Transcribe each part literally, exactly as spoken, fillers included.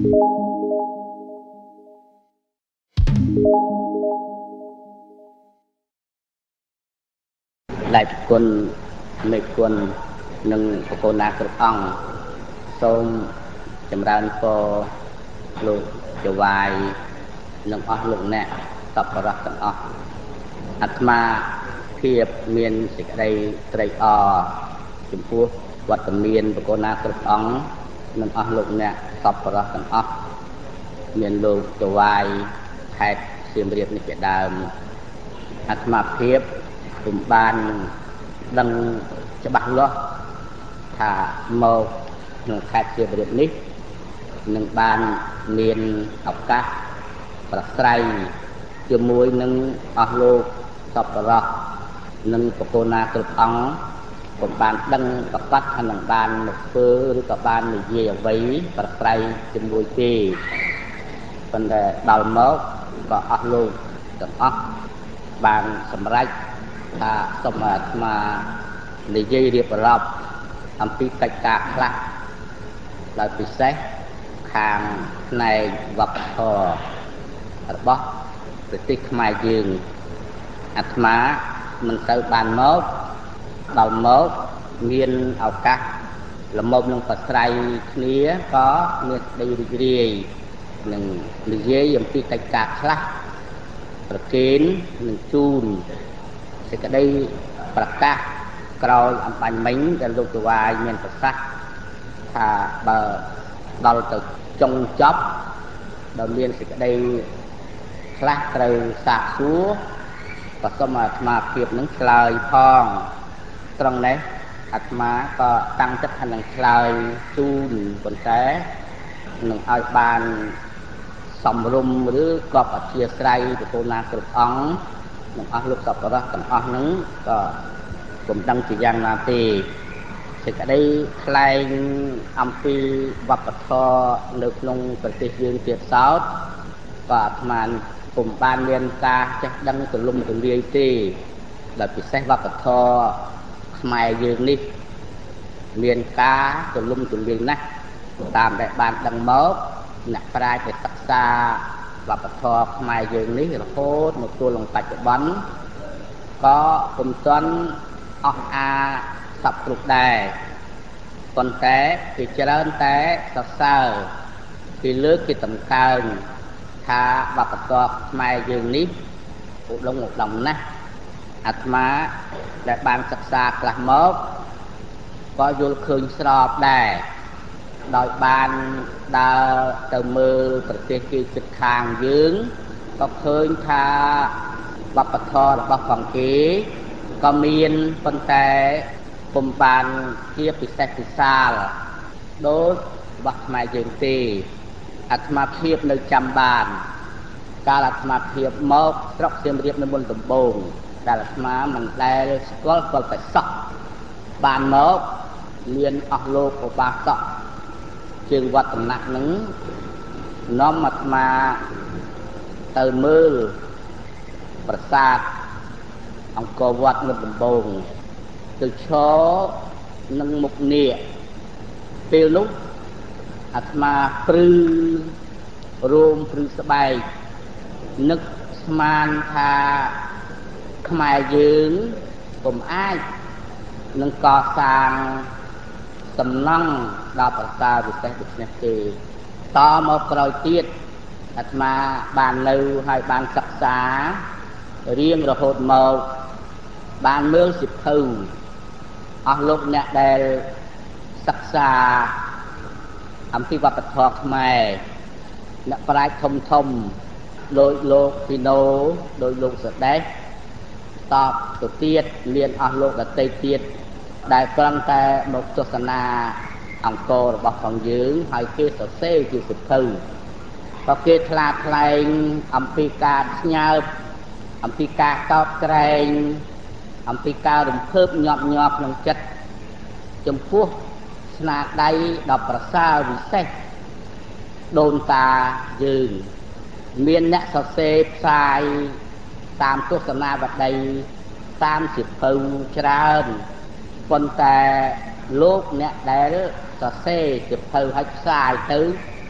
lại quân mấy quân nâng cô na cực ong xôm chấm ran cô lục cho vài nâng ong lục nè tập vào rắc tận ong atma khiếp miền dịch đây tây o chấm phu vật tầm miền của cô na cực ong nâng ong lục nè tập vào rắc tận ong miền lục cho vài hạt xiêm riệp này đàm atma khiếp cùng ban đăng cho bạn lo thả màu nâng khai chia về điện nít nâng ban miền học các và sài chưa muối nâng ở lô tập ra nâng cô na cực ống cùng ban đăng tập bắt hay nâng ban một phơឬក៏បាននិយាយអ្វីប្រស្រ័យជាមួយទេប៉ុន្តែដល់មកក៏អស់លោកទាំងអស់បានសម្រេចថាសូមអាត្មានិយាយរៀបរាប់អំពីកិច្ចការខ្លះដោយពិសេសខាងផ្នែកវប្បធម៌របស់ប្រទេសខ្មែរយើងអាត្មាមិនទៅបានមកដល់មកមានឱកាសលំមនឹងប្រស្រ័យគ្នាក៏មានក្តីរីករាយនឹងនិយាយអំពីកិច្ចការខ្លះប្រគេននឹងជូនសេចក្តីប្រកាសក្រោយអំបញ្ញមិញដែលលោកទវាយមានប្រសាសន៍ថាបើដល់ទៅចុងចប់ដល់មានសេចក្តីខ្លះត្រូវសាកសួរក៏សូមអាត្មាភាពនឹងឆ្លើយផងត្រង់នេះអាត្មាក៏តាំងចិត្តថានឹងឆ្លើយជូនប៉ុន្តែនឹងឲ្យបានសំរុំឬក៏អធិស្ឋានទៅគោលណាគ្រប់អង្គនឹងអស់លោកសពរៈទាំងអស់ហ្នឹងក៏ពុំដឹងជាយ៉ាងណាទេសេចក្តីថ្លែងអំពីវប្បធម៌នៅក្នុងប្រទេសយើងទៀតសោតក៏អាត្មាពុំបានមានការចេះដឹងទូលំទូលាយទេដោយពិសេសវប្បធម៌ខ្មែរយើងនេះមានការទូលំទូលាយណាស់តាមដែលបានដឹងមកអ្នកប្រាជ្ញសិក្សាវប្បធម៌ខ្មែរយើងនេះរហូតមកទល់នឹងបច្ចុប្បន្នក៏ពុំទាន់អស់អាសពគ្រប់ដែរប៉ុន្តែគេច្រើនតែសរសើរពីលើកគេតម្កើងថាវប្បធម៌ខ្មែរយើងនេះឧត្តមឧត្តមណាស់អាត្មាដែលបានសិក្សាខ្លះមកក៏យល់ឃើញស្របដែរដោយបានដើរទៅមើលប្រទេសគេជិតខាងយើងក៏ឃើញថាវប្បធម៌របស់ផងគេក៏មានប៉ុន្តែពុំបានជាពិសេសពិសាលដូចរបស់ខ្មែរយើងទេអាត្មាភាពនៅចាំបានកាលអាត្មាភាពមកស្រុកសៀមរាបនៅមុនដំបូងដែលអាត្មាមិនដែលស្គាល់គាត់តែសក់បានមកមានអស់លោកឧបាសកជើងវត្តតំណាក់នឹងនាំអាត្មាទៅមើលប្រាសាទអង្គរវត្តនៅដំបូងទៅឈរនឹងមុខនេះពេលនោះអាត្មាព្រឺរួមព្រឺស្បែកនឹកស្មានថាខ្មែរយើងពុំអាចនឹងកសាងសំណង់ដល់ប្រសាវិសេសដូចនេះទេតមកក្រោយទៀតអាត្មាបាននៅហើយបានសិក្សារៀងរហូតមកបានមើលសិភៅអស់លោកអ្នកដែលសិក្សាអំពីវប្បធម៌ខ្មែរអ្នកប្រាជ្ញធំធំដោយលោកពីណូដោយលោកសដេចតបទៅទៀតមានអស់លោកដតីទៀតដែលគ្រាន់តែមកទស្សនាអង្គររបស់ផងយើងហើយគេសរសេរជាសិភៅក៏គេថ្លាថ្លែងអំពីការស្ញើបអំពីការកោតក្រែងអំពីការរំភើបញាប់ញាប់ក្នុងចិត្តចំពោះស្នាដៃដ៏ប្រសើរវិសេសដូនតាយើងមានអ្នកសរសេរផ្សាយតាមទស្សនាវដ្តីតាមសិភៅច្រើនប៉ុន្តែលោកអ្នកដែលសរសេរសិភៅឲ្យផ្សាយទៅ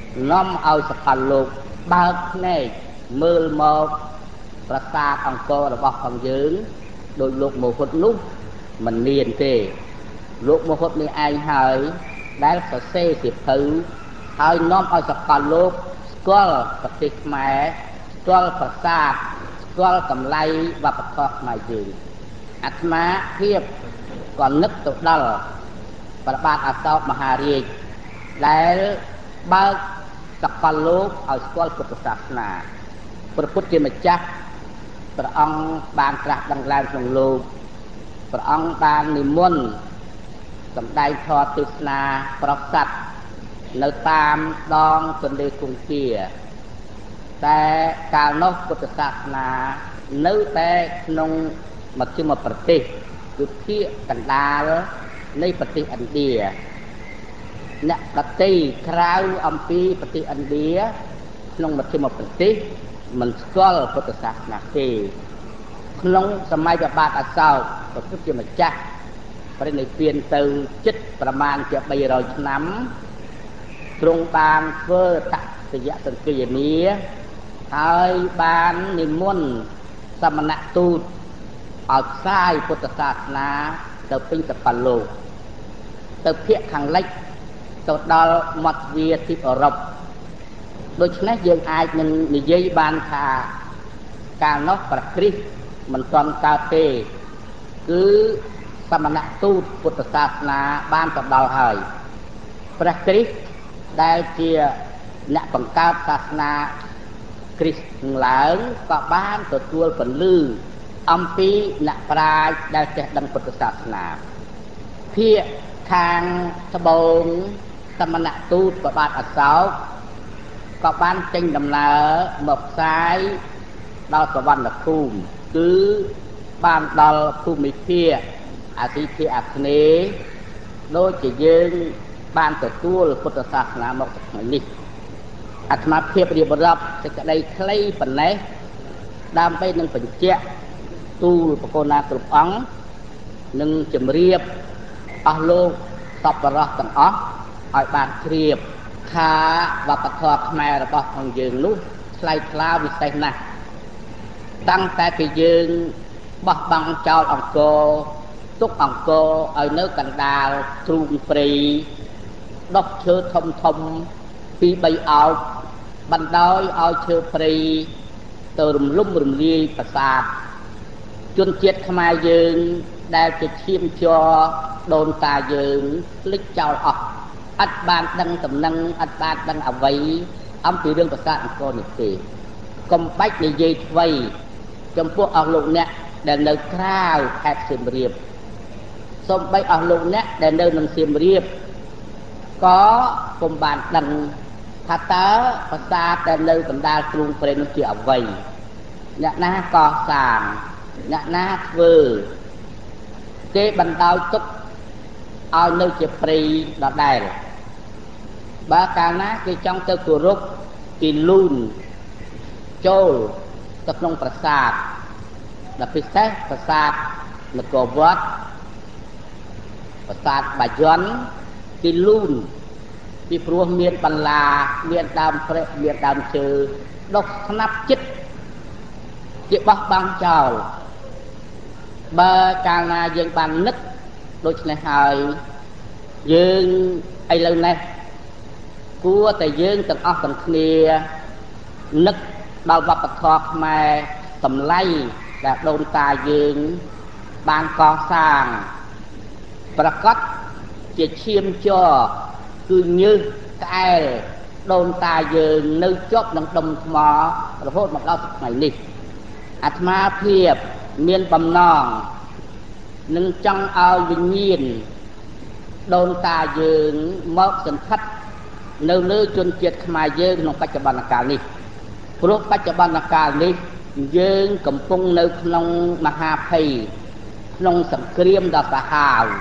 នាំឲ្យសកលលោកបើកភ្នែកមើលមកប្រាសាទអង្គររបស់ផងយើងដោយលោកមហុតនោះមិនមានទេលោកមហុតនេះឯងហើយដែលសរសេរសៀវភៅហើយនាំឲ្យសកលលោកស្គាល់ប្រទេសខ្មែរស្គាល់ប្រាសាទស្គាល់តម្លៃវប្បធម៌ខ្មែរយើងអាត្មាភាពក៏នឹកទៅដល់ព្រះបាទអសោកមហារាជដែលបើកសកលលោកឲ្យស្គាល់ពុទ្ធសាសនាព្រះពុទ្ធជាម្ចាស់ព្រះអង្គបានត្រាស់ដឹងឡើងក្នុងលោកព្រះអង្គបាននិមន្តសម្ដែងធម៌ទេសនាប្រកាសនៅតាមដងទន្លេគង្គាតែកាលនោះពុទ្ធសាសនានៅតែក្នុងមជ្ឈិមប្រទេសគឺភាគកណ្ដាលនៃប្រទេសឥណ្ឌាអ្នកដតីក្រៅអំពីប្រទេសឥណ្ឌាក្នុងមជ្ឈិមប្រទេសមិនស្គាល់ពុទ្ធសាសនាទេក្នុងសម័យព្រះបាទអសោកព្រះពុទ្ធជាម្ចាស់ព្រះនិព្វានទៅជិតប្រមាណជាបីរយឆ្នាំទ្រង់បានធ្វើតសយសង្គយានាហើយបាននិមន្តសមណទូតឲ្យផ្សាយពុទ្ធសាសនាទៅពេញសកលលោកទៅភាគខាងលិចទៅដល់មាត់ទ្វារទីបអឺរ៉ុបដូច្នេះយើងអាចនឹងនិយាយបានថាកាលនោះព្រះគ្រីស្ទមិនទាន់កើតទេគឺសមណទូតពុទ្ធសាសនាបានទៅដល់ហើយព្រះគ្រីស្ទដែលជាអ្នកបង្កើតសាសនាគ្រីស្ទឡើងក៏បានទទួលពន្លឺអំពីអ្នកប្រាជ្ញដែលចេះដឹងពុទ្ធសាសនាភាគខាងត្បូងសមណទូតព្រះបាទអសោកក៏បានចេញដំណើរមកផ្សាយដល់សវណ្ណភូមិគឺបានដល់ភូមិភាគអាស៊ីភាគអាគ្នេយ៍ដូចជាយើងបានទទួលពុទ្ធសាសនាមកថ្ងៃនេះអាត្មាភាពរៀបរាប់សេចក្តីខ្លីប៉ុណ្ណេះដើម្បីនឹងបញ្ជាក់ទូលបកូនណាគ្រប់អង្គនឹងជម្រាបអស់លោកសប្បុរសទាំងអស់ឲ្យបានជ្រាបថាវប្បធម៌ខ្មែររបស់ផងយើងនោះថ្លៃថ្លាវិសេសណាស់តាំងតែពីយើងបោះបង់ចោលអង្គរទុកអង្គរឲ្យនៅកណ្ដាលទ្រូងព្រៃដុះឈើធំធំពីរបីអោបបណ្ដោយឲ្យឈើព្រៃទៅរំលំរំលាយប្រាសាទជនជាតិខ្មែរយើងដែលជាឈាមជ័រដូនតាយើងភ្លេចចោលអស់អត់បានដឹងដំណឹងអត់បានដឹងអ្វីអំពីរឿងប្រាសាទអង្គរនេះទេកុំបាច់និយាយអ្វីចំពោះអស់លោកអ្នកដែលនៅក្រៅខេត្តសៀមរាបសូម្បីអស់លោកអ្នកដែលនៅក្នុងសៀមរាបក៏ពុំបានដឹងថាតើប្រាសាទដែលនៅកណ្ដាលទ្រូងព្រៃនោះជាអ្វីអ្នកណាកសាងអ្នកណាធ្វើគេបណ្ដោយទុកឲ្យនៅជាព្រៃដដែលបើកាលណាគេចង់ទៅគោរពគេលូនចូលទៅក្នុងប្រាសាទដែលពិសេសប្រាសាទនគរវត្តប្រាសាទបាយ័នគេលូនពីព្រោះមានបន្លាមានដើមព្រែកមានដើមឈើដុះស្នាប់ចិត្តជាបោះបង់ចោលបើកាលណាយើងបាននឹកដូច្នេះហើយយើងឥឡូវនេះគួរតែយើងទាំងអស់ទាំងគ្នានឹកដល់វប្បធម៌ខ្មែរតម្លៃដែលដូនតាយើងបានកសាងប្រកាសជាឈាមជ័រគឺញើសក្អែលដូនតាយើងនៅជាប់នឹងដុំថ្មរហូតមកដល់ថ្ងៃនេះអាត្មាភាពមានបំណងនឹងចង់ឲ្យវិញ្ញាណដូនតាយើងមកសន្ធិដ្ឋនៅលើជនជាតិខ្មែរយើងក្នុងបច្ចុប្បន្នកាលនេះព្រោះបច្ចុប្បន្នកាលនេះយើងកំពុងនៅក្នុងមហាភ័យក្នុងសង្គ្រាមដ៏សាហាវ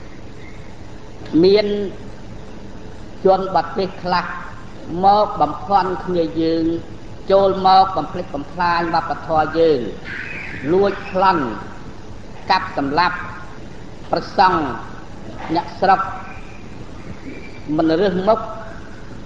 មានជនបរទេសខ្លះមកបំភាន់គ្នាយើងចូលមកបំផ្លិចបំផ្លាញវប្បធម៌យើងលួចប្លន់កាប់សម្លាប់ប្រសង់អ្នកស្រុកមិនរើសមុខ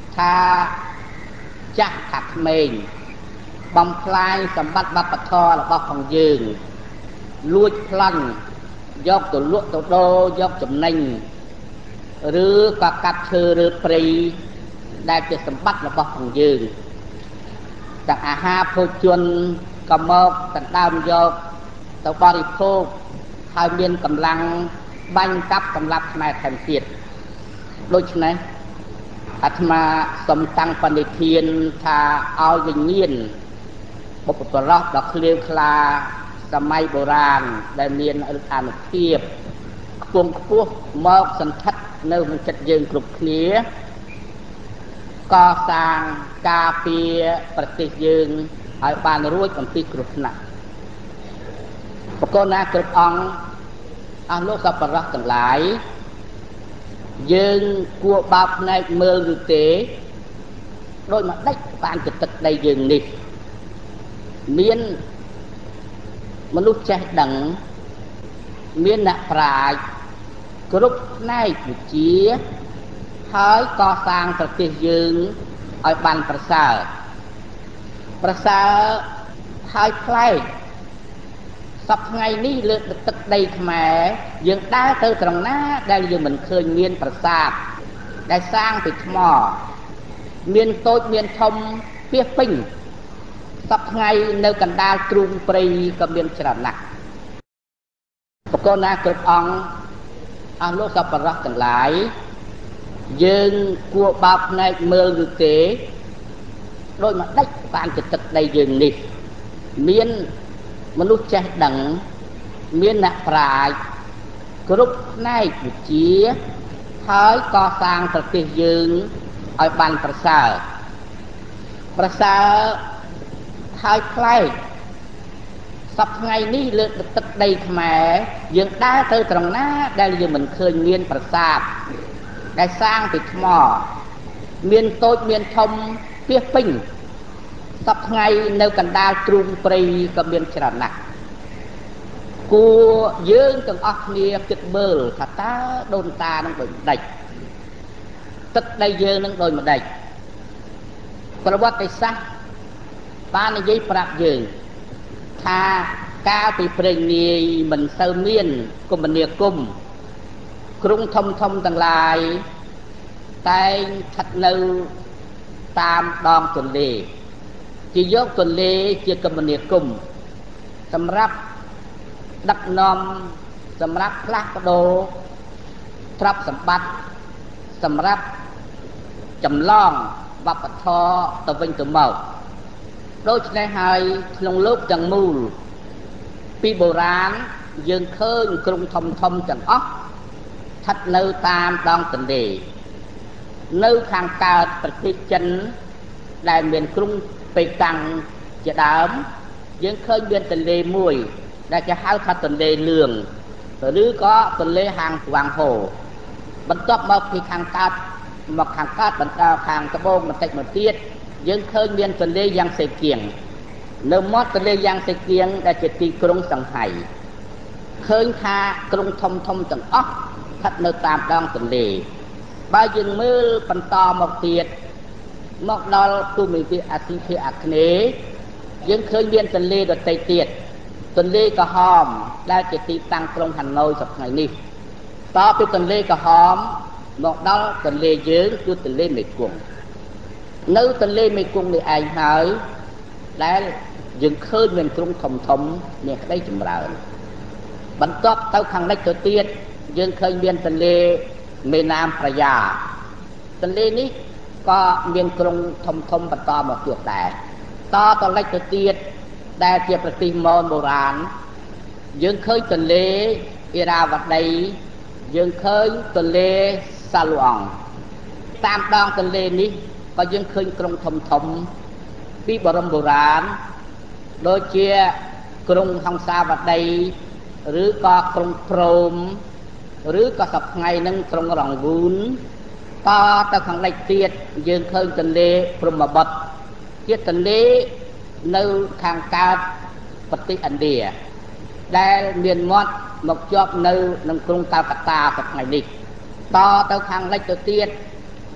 ថាចាស់ថាក្មេងបំផ្លាញសម្បត្តិវប្បធម៌របស់ផងយើងលួចប្លន់យកទៅលក់ទៅដូរយកចំណេញឬក៏កាប់ឈើឬព្រៃដែលជាសម្បត្តិរបស់ផងយើងទាំងអាហារភោជនក៏មកដណ្ដើមយកទៅបរិភោគហើយមានកម្លាំងបាញ់កាប់សម្លាប់ខ្មែរថែមទៀតដូច្នេះអាត្មាសូមតាំងបនិធានថាឲ្យវិញ្ញាណបុព្វបុរសដ៏ក្លៀវក្លាសម័យបុរាណដែលមានឫទ្ធានុភាពខ្ពង់ខ្ពស់មកសន្ធិដ្ឋនៅក្នុងចិត្តយើងគ្រប់គ្នាកសាងការពារប្រទេសយើងឲ្យបានរួចអំពីគ្រោះថ្នាក់បកូនណាគ្រប់អង្គអស់លោកសប្បុរសទាំងឡាយយើងគួរបើកភ្នែកមើលឬទេដោយមកដេចបានទៅទឹកដីយើងនេះមានមនុស្សចេះដឹងមានអ្នកប្រាជ្ញគ្រប់ផ្នែកវិជ្ជាហើយកសាងប្រទេសយើងឲ្យបានប្រសើរប្រសើរហើយប្លែកសប្ថ្ងៃនេះលើទឹកដីខ្មែរយើងដើរទៅត្រង់ណាដែលយើងមិនឃើញមានប្រាសាទដែលសាងពីថ្មមានតូចមានធំពាសពេញសប្ថ្ងៃនៅកណ្ដាលទ្រូងព្រៃក៏មានច្រើនណាស់បកូនណាគ្រប់អង្គអស់លោកសប្បុរសទាំងឡាយយើងគួរបើកភ្នែកមើលឬទេដោយមកដេចបានទៅទឹកដីយើងនេះមានមនុស្សចេះដឹងមានអ្នកប្រាជ្ញគ្រប់ផ្នែកវិជ្ជាហើយកសាងប្រទេសយើងឲ្យបានប្រសើរប្រសើរហើយប្លែកសប្ថ្ងៃនេះលើទឹកដីខ្មែរយើងដើរទៅត្រង់ណាដែលយើងមិនឃើញមានប្រាសាទដែលសាងពីថ្មមានតូចមានធំពាសពេញសប្ថ្ងៃនៅកណ្ដាលទ្រូងព្រៃក៏មានច្រើនណាស់គួរយើងទាំងអស់គ្នាគិតមើលថាតើដូនតានឹងដូចម្ដេចទឹកដីយើងនឹងដូចម្ដេចប្រវត្តិសាស្ត្របាននិយាយប្រាប់យើងថាកាលពីព្រេងនាយមិនសូវមានគមនាគមន៍ក្រុងធំធំទាំងឡាយតែងស្ថិតនៅតាមដងទន្លេជាយកទន្លេជាគមនាគមន៍សម្រាប់ដឹកនាំសម្រាប់ផ្លាស់ប្ដូរទ្រព្យសម្បត្តិសម្រាប់ចម្លងវប្បធម៌ទៅវិញទៅមកដូច្នេះហើយក្នុងលោកទាំងមូលពីបុរាណយើងឃើញក្រុងធំធំទាំងអស់ស្ថិតនៅតាមដងទន្លេនៅខាងកើតប្រទេសចិនដែលមានក្រុងប៉េកាំងជាដើមយើងឃើញមានទន្លេមួយដែលគេហៅថាទន្លេលឿងឬក៏ទន្លេហាងស្វាងហូបន្ទាប់មកពីខាងកើតមកខាងកើតបន្តខាងត្បូងបន្តិចមកទៀតយើងឃើញមានទន្លេយ៉ាងសេគៀងនៅមាត់ទន្លេយ៉ាងសេគៀងដែលជាទីក្រុងសង្ហៃឃើញថាក្រុងធំធំទាំងអស់ស្ថិតនៅតាមដងទន្លេបើយើងមើលបន្តមកទៀតមកដល់ភូមិភាគអាស៊ីភាគអាគ្នេយ៍យើងឃើញមានទន្លេដទៃទៀតទន្លេក្រហមដែលជាទីតាំងក្រុងហាណូយសប្តាហ៍នេះតពីទន្លេក្រហមមកដល់ទន្លេយើងគឺទន្លេមេគង្គនៅទន្លេមេគង្គនេះឯងហើយដែលយើងឃើញមានក្រុងធំធំមានក្តីចម្រើនបន្ទាប់ទៅខាងលិចទៅទៀតយើងឃើញមានទន្លេមេណាមប្រយ៉ាទន្លេនេះក៏មានក្រុងធំធំបន្តមកទៀតដែរតទៅលិចទៅទៀតដែលជាប្រទេសមនបុរាណយើងឃើញទន្លេអ៊ីរ៉ាវឌីយើងឃើញទន្លេសាឡូអង់តាមដងទន្លេនេះក៏យើងឃើញក្រុងធំធំពីបរមបុរាណដូចជាក្រុងហង្សាវឌីឬក៏ក្រុងព្រោមឬក៏សប្ថ្ងៃនឹងក្រុងរង្វូនតទៅខាងលិចទៀតយើងឃើញទន្លេព្រហ្មបុត្រជាទន្លេនៅខាងកើតប្រទេសឥណ្ឌាដែលមានមាត់មកជាប់នៅនឹងក្រុងកាល់កាតាសប្ថ្ងៃនេះតទៅខាងលិចទៅទៀត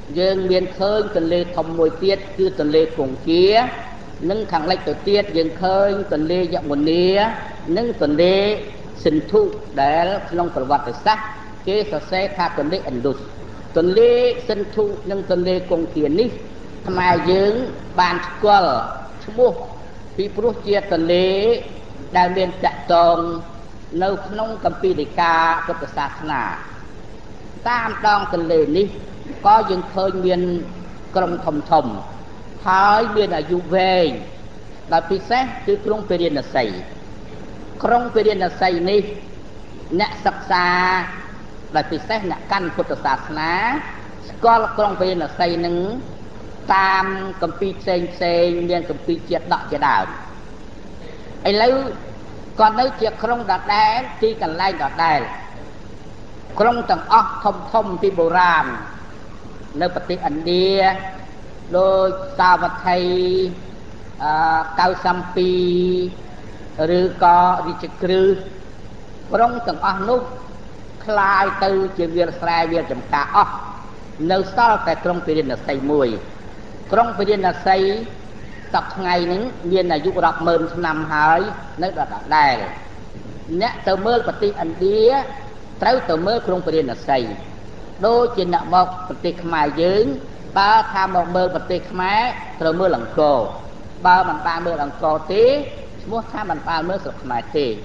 dương miền khơi tuần lê thông mùi tiết cứ tuần lê cùng kia nâng khẳng lệch tự tiết dương khơi tuần lê dạo một nia nâng tuần lê sinh thụ để long phật vật sắc kế sở xe tha tuần lê ẩn đột tuần lê sinh thụ nâng tuần lê cùng kia ní tham ai dương bàn quờ mua vì pru chia tuần lê đại miền chạy tồn nâu nông cầm pi để ca cấp sát nà tam đong tuần lê ní có dương khơi miền công thầm thầm hai miền ở du về là phi xét từ trong period là xây trong period là xây ní nè sắc xa là phi xét nè căn Phật sát ná có trong period là xây nứng tam cầm pi sen sen miền cầm pi chết đọ chết đào ấy lấy còn nếu chết trong đọt đá thì cần lai đọt đá trong tầng óc thầm thầm thì bồ ram nơi Phật tích Ấn Địa đôi sao vật thầy cao xăm pi rư co đi chơi cư trong tầng óc nút khai từ chỉ việc sai việc chấm cá óc nơi sau tại trong thời gian là xây mùi trong thời gian là xây tập ngày những miền là dục đọc mơn năm hai nơi đó đã đài nhẹ từ mơ Phật tích Ấn Địa tới từ mơ trong thời gian là xây đôi trên nợ một Phật tích Khmer dưỡng ba tham một mơ Phật tích Khmer từ mơ lần cổ ba mình ba mơ lần cổ tí mua tham mình ba mơ sụp Khmer tí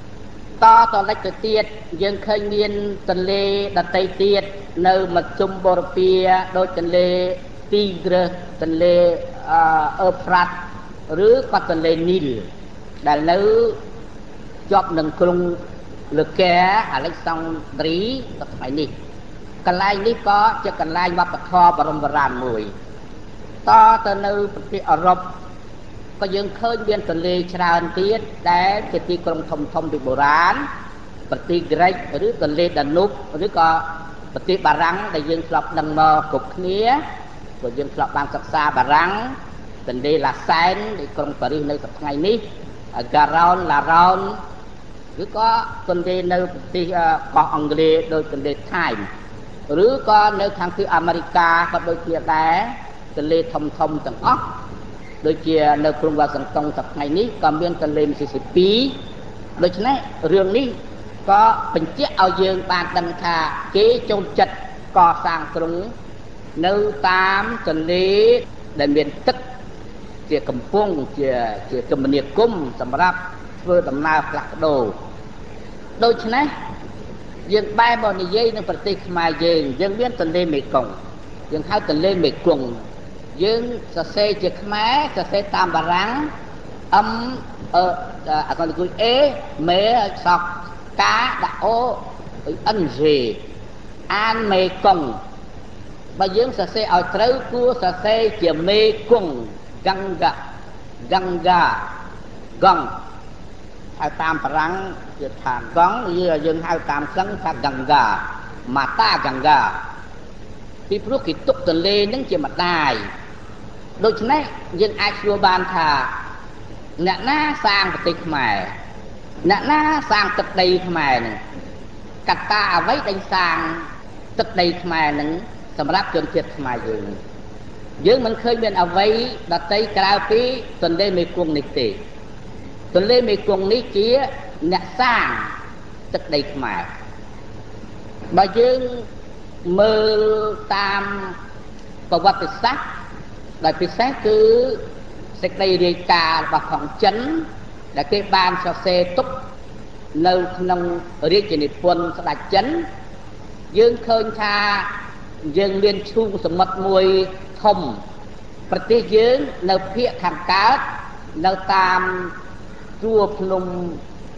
to to lấy từ tiết dương khơi miên tuần lê đặt tây tiết nơi mật chung bồ pia đôi tuần lê tigre tuần lê Euphrates rứ qua tuần lê Nil đã nữ chọc nâng cung lực kẻ Alexandria tập phải đi cần lai ní có cho cần lai mà bật kho và rồng và ràn mùi to từ nơi thì ở rộng có dương khơi biên tuần lê tràn tiết để cái tí công thông thông bị bổ rán bật tí Greg rứ tuần lê đàn núp rứ có bật tí bà răng để dương lọc nâng mơ cục khía của dương lọc ban sắc xa bà răng tuần lê là sen để công Paris nơi tập ngày ní Garon là Ron rứ có tuần lê nơi tí có Anglê đôi tuần lê Time rứ có nơi thang thứ America có đôi kia đá tuần lê thông thông tầng ốc đôi kia nơi phương và sẵn công tập ngày ní còn biên tuần lê Mississippi đôi chứ này rương ní có bình chiếc ao dương bàn đăng thà kế chôn chật co sang trúng nơi tám tuần lê để miền tức chìa cầm phung chìa chìa cầm nhiệt cung sầm rạp vừa tầm nào lạc đồ đôi chứ này dương bay bọn này dây nâng Phật tích mà dương dương biết tuần lê mê cổng dương hai tuần lê mê cùng dương sẽ xe chiếc má sẽ xe tam bà ráng âm ờ à còn cười ế mê sọc cá đã ô ân gì an mê cổng và dương sẽ xe ở trâu cua sẽ xe chiếc mê cùng găng gà găng gà găng hai tam bà răng thang góng như là dân hai tam sân thang gần gà mà ta gần gà thì lúc khi tục tuần lê nâng trên mặt đài đôi chân này dân ai xua ban thà nạ ná sang vật tích mày nạ ná sang tật đầy mày nè cắt ta với đánh sang tật đầy mày nè sầm ráp chân thiệt mày dừng dân mình khơi bên ở vây đặt tay cao tí tuần lê mê cuồng nịch tỉ tuần lê mê cuồng ní kia nạ sang tức đầy mà bà dương mơ tam và vật thực sắc đại phía sát cứ sẽ đây đi cả và phòng chấn là cái ban cho xe túc nơi nông riêng chỉ nịch quân sẽ đặt chấn dương khơi tha dương liên chung sự mật mùi thông vật tí dương nơi phía khẳng cát nơi tam chua nông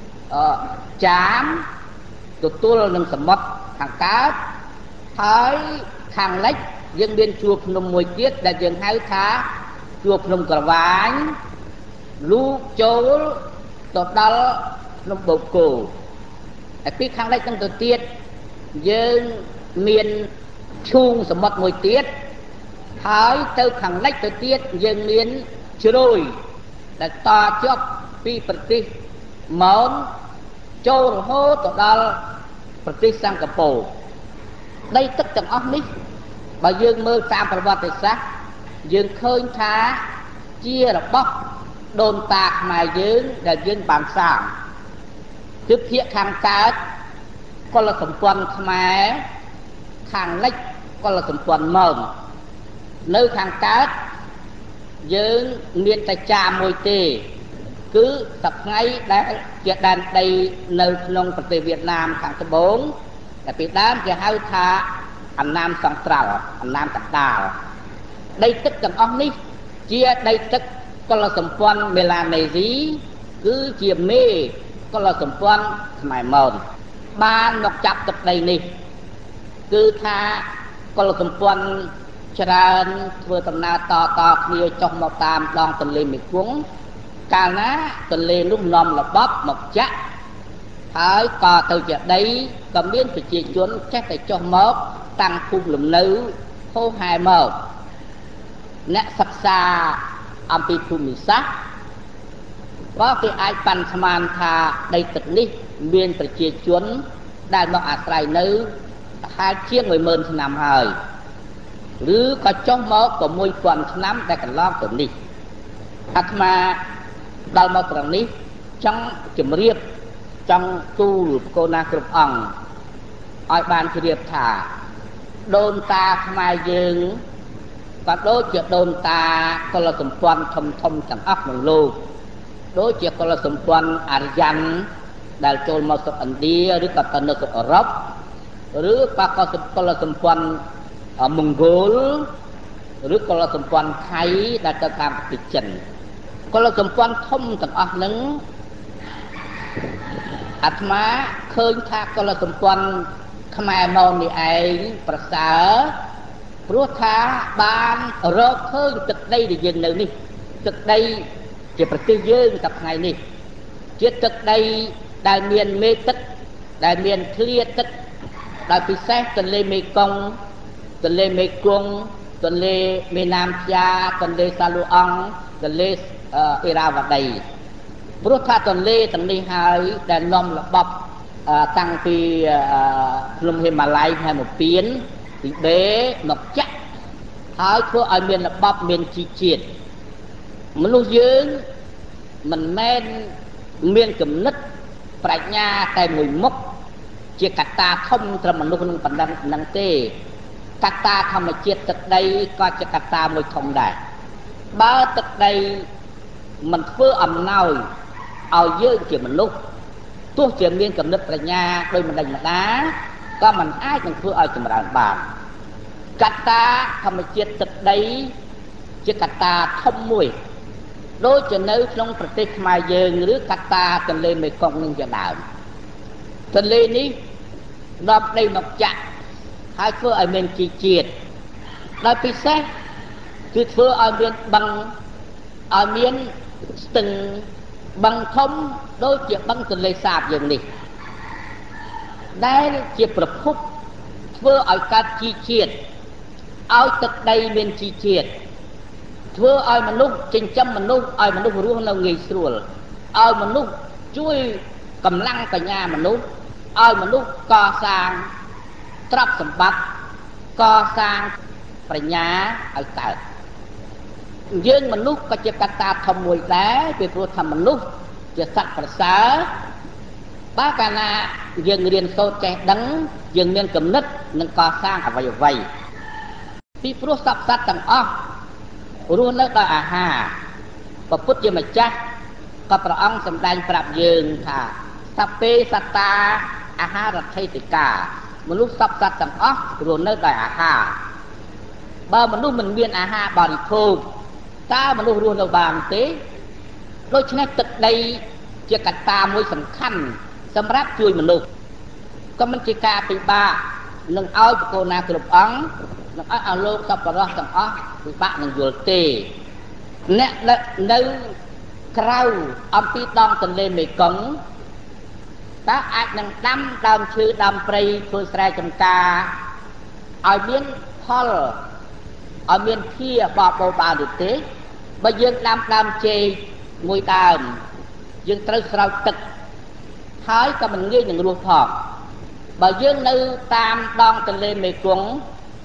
chám tụi tôi nâng sầm mất hàng cá thái hàng lách dân biên chuộc nông mùi tiết là dân hai thá chuộc nông cờ ván lu chấu tụt đó nông bầu cổ ở phía hàng lách nông tụt tiết dân miền chuông sầm mất mùi tiết thái từ hàng lách tụt tiết dân miền trôi là to chóp phi bật đi món châu hô tụi đó bật đi sang Singapore đây tất cả óc ní បើយើងមើលតាមប្រវត្តិសាស្ត្រយើងឃើញថាជារបស់ដូនតាខ្មែរយើងដែលយើងបានសាងគឺភាគខាងកើតកុលសម្ព័ន្ធខ្មែរខាងលិចកុលសម្ព័ន្ធម៉ោងនៅខាងកើតយើងមានតែចាមួយទេគឺសប្ថ្ងៃដែលជាដែនដីនៅក្នុងប្រទេសវៀតណាមខាងត្បូងតែពីដើមគេហៅថាអំណាមសង្ត្រាល់អំណាមកណ្ដាលដីទឹកទាំងអស់នេះជាដីទឹកកុលសម្ព័ន្ធមេឡាណេស៊ីគឺជាមេកុលសម្ព័ន្ធខ្មែរម៉ោងបានមកចាប់ទឹកដីនេះគឺថាកុលសម្ព័ន្ធច្រើនធ្វើដំណើរតតគ្នាចុះមកតាមដងទន្លេមេគង្គកាលណាទន្លេនោះនាំរបបមកចាក់ហើយក៏ទៅជាដីក៏មានប្រជាជនចេះតែចុះមកតាំងភូមិលំនៅហូរហែមកអ្នកសិក្សាអំពីភូមិសាស្ត្រក៏គេអាចប៉ាន់ស្មានថាដីទឹកនេះមានប្រជាជនដែលមកអាស្រ័យនៅហេតុជាង មួយម៉ឺន ឆ្នាំហើយឬក៏ចុះមកក៏ មួយពាន់ ឆ្នាំដែលកន្លងទៅនេះអាត្មាដល់មកត្រង់នេះចង់ជម្រាបចង់ទូលបកូនណាគ្រប់អង្គឲ្យបានជ្រាបថាដូនតាខ្មែរយើងក៏ដូចជាដូនតាកុលសម្ព័ន្ធធំធំទាំងអស់ក្នុងលោកដូចជាកុលសម្ព័ន្ធអារ្យ័នដែលចូលមកស្រុកឥណ្ឌាឬក៏ទៅនៅស្រុកអឺរ៉ុបឬក៏កុលសម្ព័ន្ធម៉ុងហ្គោលឬកុលសម្ព័ន្ធថៃដែលទៅតាមប្រទេសចិនកុលសម្ព័ន្ធធំទាំងអស់ហ្នឹងអាត្មាឃើញថាកុលសម្ព័ន្ធខ្មែរម៉ោងនេះឯងប្រសើរព្រោះថាបានរកឃើញទឹកដីដែលយើងនៅនេះទឹកដីជាប្រទេសយើងសប្តាហ៍នេះជាទឹកដីដែលមានមេទឹកដែលមានឃ្លាទឹកដោយពិសេសទន្លេមេគង្គទន្លេមេគង្គទន្លេមេណាមផ្យ៉ាទន្លេសាឡូអង់ទន្លេអ៊ីរ៉ាវ៉ាដីព្រោះថាទន្លេទាំងនេះហើយដែលនាំរបបតាំងពីភ្នំហេម៉ាឡៃហេមពៀនទីបេមកចាក់ហើយធ្វើឲ្យមានរបបមានជីជាតិមនុស្សយើងមិនមែនមានគំនិតប្រាជ្ញាតែមួយមុខជាកត្តាធំត្រឹមមនុស្សនឹងប៉ុណ្ណឹងហ្នឹងទេកត្តាធម្មជាតិទឹកដីក៏ជាកត្តាមួយធំដែរបើទឹកដីមិនធ្វើអំណោយឲ្យយើងជាមនុស្សទោះជាមានគំនិតប្រាជ្ញាដោយមិនដេញម្ដាក៏មិនអាចនឹងធ្វើឲ្យចម្រើនបានកត្តាធម្មជាតិទឹកដីជាកត្តាធំមួយដូចជានៅក្នុងប្រទេសខ្មែរយើងឬកត្តាទន្លេមេគង្គនឹងជាដើមទន្លេនេះដល់ដីមកចាក់ហើយធ្វើឲ្យមានជីជាតិដោយពិសេសគឺធ្វើឲ្យមានបឹងឲ្យមានស្ទឹងបឹងធំដូចជាបឹងទន្លេសាបយើងនេះដែលជាប្រភពធ្វើឲ្យកើតជីជាតិឲ្យទឹកដីមានជីជាតិធ្វើឲ្យមនុស្សចិញ្ចឹមមនុស្សឲ្យមនុស្សរស់នៅងាយស្រួលឲ្យមនុស្សជួយកម្លាំងបញ្ញាមនុស្សឲ្យមនុស្សកសាងទ្រព្យសម្បត្តិកសាងប្រាជ្ញាឲ្យកើតយើងមនុស្សក៏ជាកត្តាធំមួយដែរពីព្រោះថាមនុស្សជាសត្វប្រសើរបើកាលណាយើងរៀនសូត្រចេះដឹងយើងមានគំនិតនឹងកសាងអ្វីអ្វីពីព្រោះសត្វសត្វទាំងអស់រស់នៅដោយអាហារព្រះពុទ្ធជាម្ចាស់ក៏ព្រះអង្គសម្ដែងប្រាប់យើងថាសព្ពេសត្តាអាហារដ្ឋិតិកាមនុស្សសត្វសត្វទាំងអស់រស់នៅដោយអាហារបើមនុស្សមិនមានអាហារបរិភោគតើមនុស្សរស់នៅបានទេដូច្នេះទឹកដីជាកត្តាមួយសំខាន់សម្រាប់ជួយមនុស្សក៏មិនជាការពិបាកនឹងឲ្យបកូនណាគ្រប់អង្គនឹងឲ្យឲ្យលោកសប្បុរសទាំងអស់ពិបាកនឹងយល់ទេអ្នកនៅក្រៅអំពីដងទន្លេមេគង្គតើអាចនឹងដាំដើមឈើដើមព្រៃធ្វើស្រែចម្ការឲ្យមានផលឲ្យមានភាបបោបានឬទេបើយើងដាំដើមចេកមួយដើមយើងត្រូវស្រោចទឹកហើយក៏មិនងាយនឹងរស់ផងបើយើងនៅតាមដងទន្លេមេគង្គ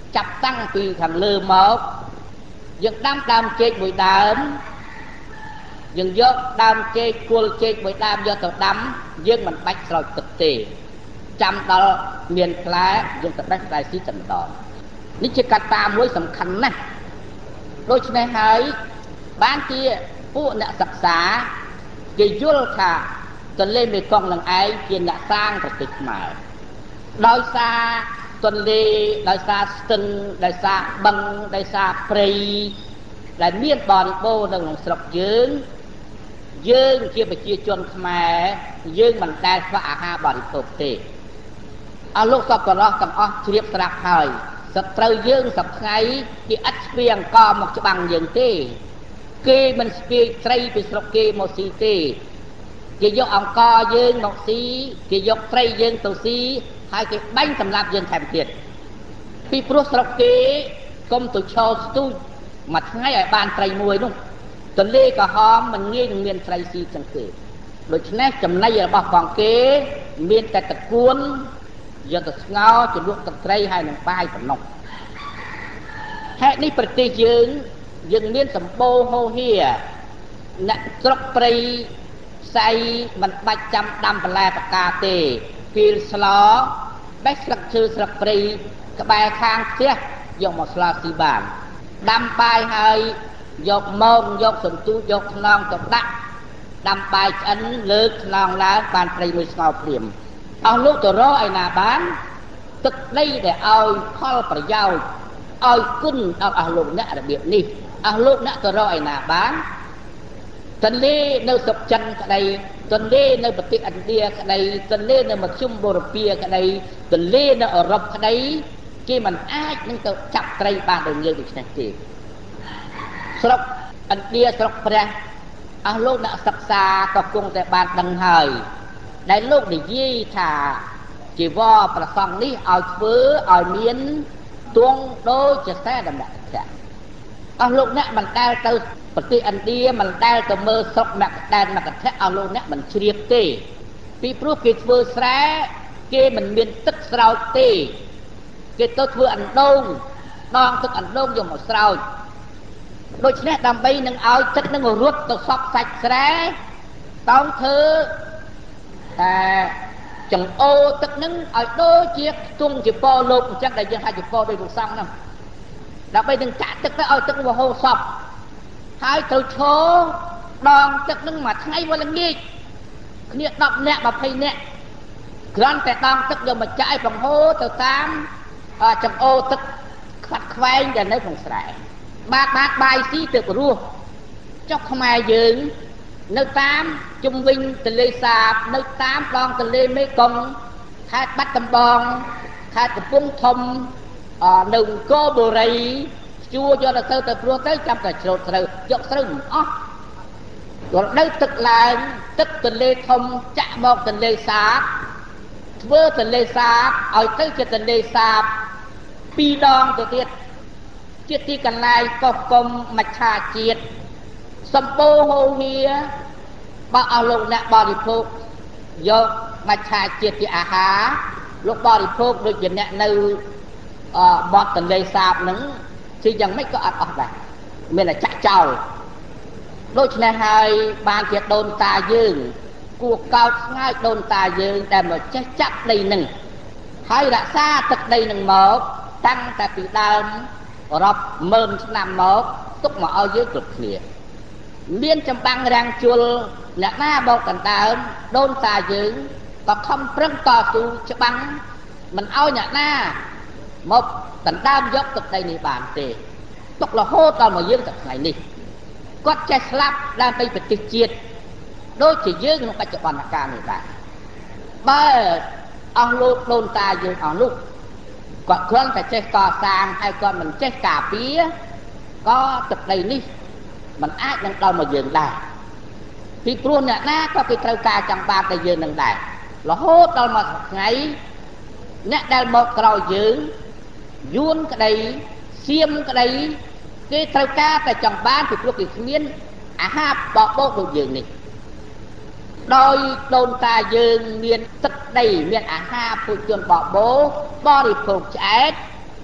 ចាប់តាំងពីខាងលើមកយើងដាំដើមចេកមួយដើមយើងយកដើមចេកគល់ចេកមួយដើមយកទៅដាំយើងមិនបាច់ស្រោចទឹកទេចាំដល់មានផ្លែយើងទៅបេះផ្លែស៊ីតែម្ដងនេះជាកត្តាមួយសំខាន់ណាស់ដូច្នេះហើយបានជាពួកអ្នកសិក្សាគេយល់ថាទន្លេមេគង្គនឹងឯងជាអ្នកសាងប្រទេសខ្មែរដោយសារទន្លេដោយសារស្ទឹងដោយសារបឹងដោយសារព្រៃដែលមានបរិបូរណ៍នៅក្នុងស្រុកយើងយើងជាប្រជាជនខ្មែរយើងមិនដែលខ្វះអាហារបរិភោគទេអស់លោកសប្បុរសទាំងអស់ជ្រាបស្រាប់ហើយសត្រូវយើងសប្ថ្ងៃគេឥតស្ពាយអង្គមកច្បាំងយើងទេគេមិនស្ពាយត្រីពីស្រុកគេមកស៊ីទេគេយកអង្គយើងមកស៊ីគេយកត្រីយើងទៅស៊ីហើយគេបាញ់សម្លាប់យើងថែមទៀតពីព្រោះស្រុកគេកុំទៅឈរស្ទូចមួយថ្ងៃឲ្យបានត្រីមួយនោះទន្លេក្រហមមិនងាយនឹងមានត្រីស៊ីចឹងទេដូច្នេះចំណីរបស់ផងគេមានតែតកួនយកទៅស្ងោរជ្រលក់ទឹកត្រីហើយនឹងបាយប៉ុណ្ណោះហេតុនេះប្រទេសយើងយើងមានសម្បូរហូរហៀអ្នកស្រុកព្រៃផ្សៃមិនបាច់ចាំដាំបន្លែបកាទេពីលស្លបេះស្លឹកឈើស្លឹកព្រៃក្បែរខាងផ្ទះយកមកស្លស៊ីបានដាំបាយហើយយកមកយកសន្ទូចយកខ្នងទៅដាក់ដាំបាយឆ្អិនលើកខ្នងឡើងបានត្រីមួយស្ងោរព្រាមអស់លោកទៅរកឯណាបានទឹកដីដែលឲ្យផលប្រយោជន៍ឲ្យគុណដល់អស់លោកអ្នករបៀបនេះអស់លោកអ្នកទៅរកឯណាបានទន្លេនៅស្រុកចិនក្តីទន្លេនៅប្រទេសឥណ្ឌាក្តីទន្លេនៅមជ្ឈមបូរពាក្តីទន្លេនៅអឺរ៉ុបក្តីគេមិនអាចនឹងទៅចាប់ត្រីបានដូចយើងដូច្នេះទេស្រុកឥណ្ឌាស្រុកព្រះអស់លោកអ្នកសិក្សាក៏គង់តែបានដឹងហើយដែលលោកនិយាយថាជីវរប្រសង់នេះឲ្យធ្វើឲ្យមានទួងដូចជាតែដំណាក់ធៈអស់លោកអ្នកមិនដែលទៅប្រទេសឥណ្ឌាមិនដែលទៅមើលស្រុកមកដែនមកធៈអស់លោកអ្នកមិនជ្រាបទេពីព្រោះគេធ្វើស្រែគេមិនមានទឹកស្រោចទេគេទៅធ្វើអណ្ដូងដងទឹកអណ្ដូងយកមកស្រោចដូច្នេះដើម្បីនឹងឲ្យទឹកនឹងរត់ទៅសក់សាច់ស្រែតោងធ្វើតែចង្អូទឹកនឹងឲ្យដូចជាខ្ទង់ជាពរលោកអញ្ចឹងដែលយើងហៅជាពរដោយលោកសង្ឃហ្នឹងដើម្បីនឹងចាក់ទឹកទៅឲ្យទឹកវហូរសពហើយត្រូវឈរដងទឹកនឹងមួយថ្ងៃមួយល្ងាចគ្នាដប់នាក់ម្ភៃនាក់គ្រាន់តែដងទឹកយកមកចាក់ឲ្យបង្ហូរទៅតាមចង្អូទឹកខ្វាត់ខ្វែងដែលនៅក្នុងស្រែបាទបាទបាយស៊ីទៅព្រោះចុះខ្មែរយើងនៅតាមជុំវិញទន្លេសាបនៅតាមដងទន្លេមេគង្គខេត្តបាត់ដំបងខេត្តកំពង់ធំនៅអង្គរបុរីជួយកទៅទៅព្រោះទៅចាំតែច្រូតស្រូវយកស្រូវមិនអស់រដូវទឹកឡើងទឹកទន្លេធំចាក់មកទន្លេសាបធ្វើទន្លេសាបឲ្យទៅជាទន្លេសាបពីរដងទៅទៀតជាទីកន្លែងកោះកុំមច្ឆាជាតិសម្បូរហូរហៀបើអស់លោកអ្នកបរិភោគយកមច្ឆាជាតិជាអាហារលោកបរិភោគដូចជាអ្នកនៅបត់ទន្លេសាបហ្នឹងជាយ៉ាងម៉េចក៏អត់អស់ដែរមានតែចាក់ចោលដូច្នេះហើយបានជាដូនតាយើងគួរកោតស្ងើចដូនតាយើងដែលមកចេះចាប់ដីនឹងហើយរក្សាទឹកដីនឹងមកតាំងតែពីដើមរាប់ម៉ឺនឆ្នាំមកទុកមកឲ្យយើងគ្រប់គ្នាមានចម្បាំងរាំងជលអ្នកណាបោកដណ្ដើមដូនតាយើងក៏ខំប្រឹងតស៊ូច្បាំងមិនឲ្យអ្នកណាមកដណ្ដើមយកទឹកដីនេះបានទេទុករហូតដល់មកយើងទឹកថ្ងៃនេះគាត់ចេះស្លាប់ដើម្បីប្រទេសជាតិដូចជាយើងក្នុងបច្ចុប្បន្នកាលនេះដែរបើអស់លោកដូនតាយើងអស់នោះគាត់គ្រាន់តែចេះកសាងហើយគាត់មិនចេះការពារក៏ទឹកដីនេះมันអាចនឹងដល់មកយើងដែរពីព្រោះអ្នកណាក៏គេត្រូវការចង់បានតែយើងនឹងដែររហូតដល់មកថ្ងៃអ្នកដែលមកក្រោយយើងយួនក្តីសៀមក្តីគេត្រូវការតែចង់បានពីព្រោះគេគ្មានអាហារបបោកដូចយើងនេះដោយដូនតាយើងមានទឹកដីមានអាហារពូជជនបបោបរិភោគឆ្អែត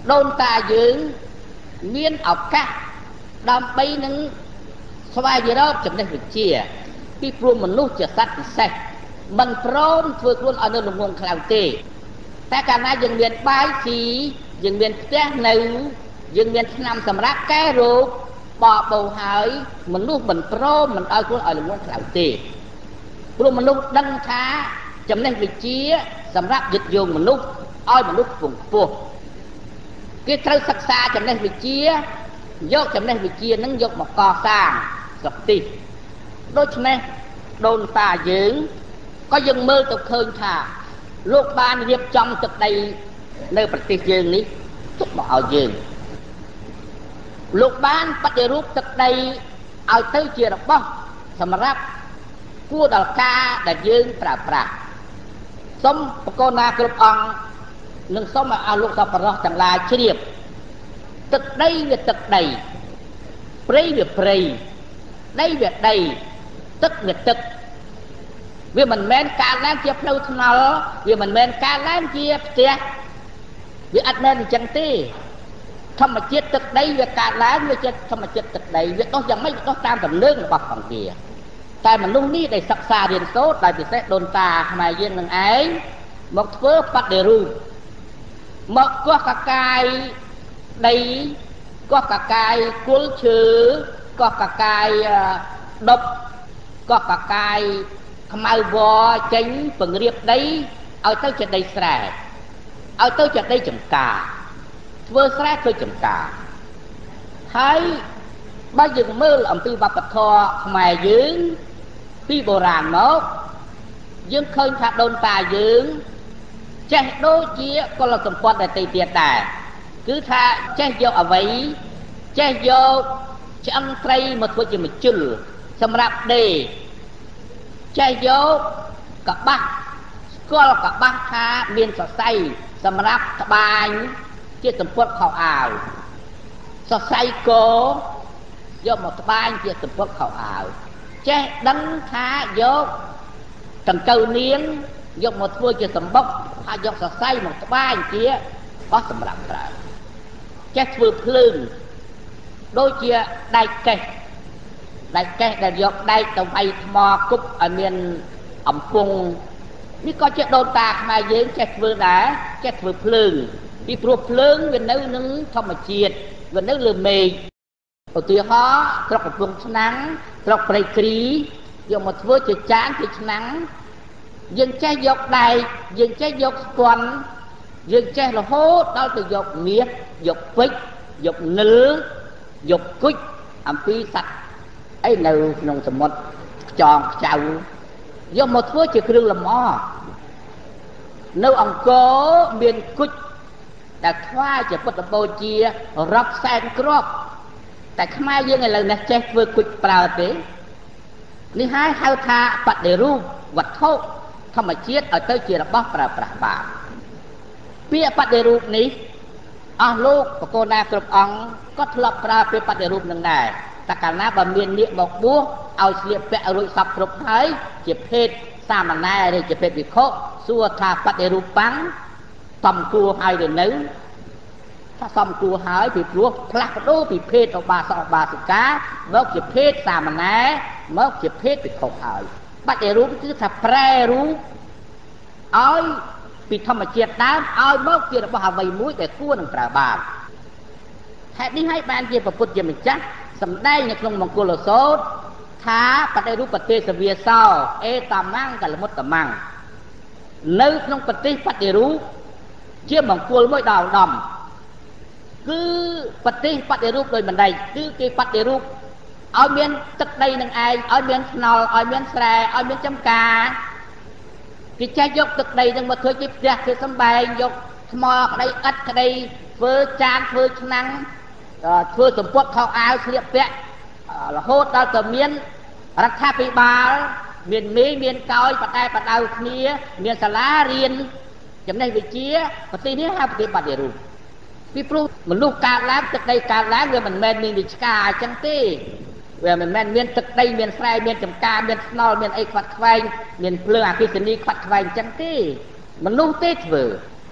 ដូនតាយើងមានឱកាសដើម្បីនឹងស្វែងរកចំណេះវិជ្ជាពីព្រោះមនុស្សជាសត្វពិសេសមិនព្រមធ្វើខ្លួនឲ្យនៅល្ងងខ្លៅទេតែកាលណាយើងមានបាយស៊ីយើងមានផ្ទះនៅយើងមានថ្នាំសម្រាប់កែរោគបបោហើយមនុស្សមិនព្រមមិនឲ្យខ្លួនឲ្យល្ងងខ្លៅទេព្រោះមនុស្សដឹងថាចំណេះវិជ្ជាសម្រាប់ยึดយោងមនុស្សឲ្យមនុស្សខ្ពង់ខ្ពស់គេត្រូវសិក្សាចំណេះវិជ្ជាយកចំណេះវិជ្ជានឹងយកមកកសាងស្រុកទីដូច្នេះដូនតាយើងក៏យើងមើលទៅឃើញថាលោកបានរៀបចំទឹកដីនៅប្រទេសយើងនេះទុកមកឲ្យយើងលោកបានបដិរូបទឹកដីឲ្យទៅជារបស់សម្រាប់គួរដល់ការដែលយើងប្រើប្រាស់សូមបកូនណាគ្រប់អង្គនិងសូមឲ្យលោកសប្បុរសទាំងឡាយជ្រាបទឹកដីវាទឹកដីព្រៃវាព្រៃដីវាដីទឹកវាទឹកវាមិនមែនកើតឡើងជាផ្លូវថ្នល់វាមិនមែនកើតឡើងជាផ្ទះវាអត់មែនអញ្ចឹងទេធម្មជាតិទឹកដីវាកើតឡើងវាជាធម្មជាតិទឹកដីវាដុះយ៉ាងម៉េចវាដុះតាមដំណើររបស់អង្គវាតែមនុស្សនេះដែលសិក្សារៀនសូត្រដោយពិសេសដូនតាខ្មែរយើងនឹងឯងមកធ្វើបដិរូបមកកោះកកាយដីកោះកកាយគល់ឈើកោះកកាយដប់កោះកកាយខ្មៅវចេញពង្រៀបដីឲ្យទៅជាដីស្រែឲ្យទៅជាដីចម្ការធ្វើស្រែធ្វើចម្ការហើយបើយើងមើលអំពីវប្បធម៌ខ្មែរយើងពីបុរាណមកយើងឃើញថាដូនតាយើងចេះដូចជាកុលសម្ព័ន្ធដែលទៀតដែរគឺថាចេះយកអ្វីចេះយកឆ្អឹងត្រីមកធ្វើជាមជុលសម្រាប់ដេរចេះយកកបាស់ស្គាល់កបាស់ថាមានសរសៃសម្រាប់ត្បាញជាសម្ពត់ខោអាវសរសៃគោយកមកត្បាញជាសម្ពត់ខោអាវចេះដឹងថាយកដង្កូវនាងយកមកធ្វើជាសម្បុកហើយយកសរសៃមកត្បាញជាបោះសម្រាប់ប្រើចេះធ្វើភ្លើងដូចជាដែកកេះដែកកេះដែលយកដែកទៅវាយថ្មគប់ឲ្យមានអំពង់នេះក៏ជាដូនតាខ្មែរយើងចេះធ្វើដែរចេះធ្វើភ្លើងពីព្រោះភ្លើងវានៅនឹងធម្មជាតិវានៅលើមេឃឧទាហរណ៍ស្រុកកំពង់ឆ្នាំងស្រុកព្រៃគ្រីយកមកធ្វើជាចានជាឆ្នាំងយើងចេះយកដែកយើងចេះយកស្ពាន់យើងចេះរហូតដល់ទៅយកមាសយកពេជ្រយកនិលយកគុជអំពីសត្វអីនៅក្នុងសមុទ្រខ្យងខ្ចៅយកមកធ្វើជាគ្រឿងលម្អនៅអង្គរមានគុជដែលថ្វាយជាពុទ្ធបូជារាប់សែនគ្រាប់តែខ្មែរយើងឥឡូវនេះចេះធ្វើគុជប្រើទេនេះហើយហៅថាបដិរូបវត្ថុធម្មជាតិឲ្យទៅជារបស់ប្រើប្រាស់បានពាក្យបដិរូបនេះអស់លោកបកូនណាគ្រប់អង្គក៏ធ្លាប់ប្រើពាក្យបដិរូបនឹងដែរតែកាលណាបើមាននាគមកបួសឲ្យស្លៀកពាក់រួចសពគ្រប់ហើយជាភេទសាមណេរឬជាភេទវិខុសួរថាបដិរូបបាំងសំគួរហើយឬនៅថាសំគួរហើយពីព្រោះផ្លាស់ប្ដូរពីភេទឧបាសកឧបាសិកាមកជាភេទសាមណេរមកជាភេទវិខុហើយបដិរូបគឺថាប្រែរូបឲ្យពីធម្មជាតិដើមឲ្យមកជារបស់អ្វីមួយដែលគួរនឹងប្រើបានហេតុនេះហើយបានជាពុទ្ធជាម្ចាស់សម្ដែងនៅក្នុងមង្គលសូត្រថាបដិរូបទេសវាសោអេតមាំងកលមុតតមាំងនៅក្នុងប្រទេសបដិរូបជាមង្គលមួយដល់ឧត្តមគឺប្រទេសបដិរូបដោយបណ្ដេញគឺគេបដិរូបឲ្យមានទឹកដីនឹងឯងឲ្យមានថ្នល់ឲ្យមានស្រែឲ្យមានចំការគេចេះយកទឹកដីនឹងមកធ្វើជាផ្ទះជាសម្បែងយកថ្មក្តីឥដ្ឋក្តីធ្វើចានធ្វើឆ្នាំងធ្វើសម្ពត់ខោអាវស្លៀកពាក់រហូតដល់ទៅមានរដ្ឋាភិបាលមានមេមានកោយបតែបដៅគ្នាមានសាលារៀនចំណេះវិជ្ជាប្រទេសនេះហៅប្រទេសបដិរូបពីព្រោះមនុស្សកើតឡើងទឹកដីកើតឡើងវាមិនមែនមានវិឆ្កាអញ្ចឹងទេវាមិនមែនមានទឹកដីមានស្រែមានចំការមានថ្នល់មានអីខ្វាត់ខ្វែងមានភ្លើងអគ្គិសនីខ្វាត់ខ្វែងអញ្ចឹងទេមនុស្សទេធ្វើ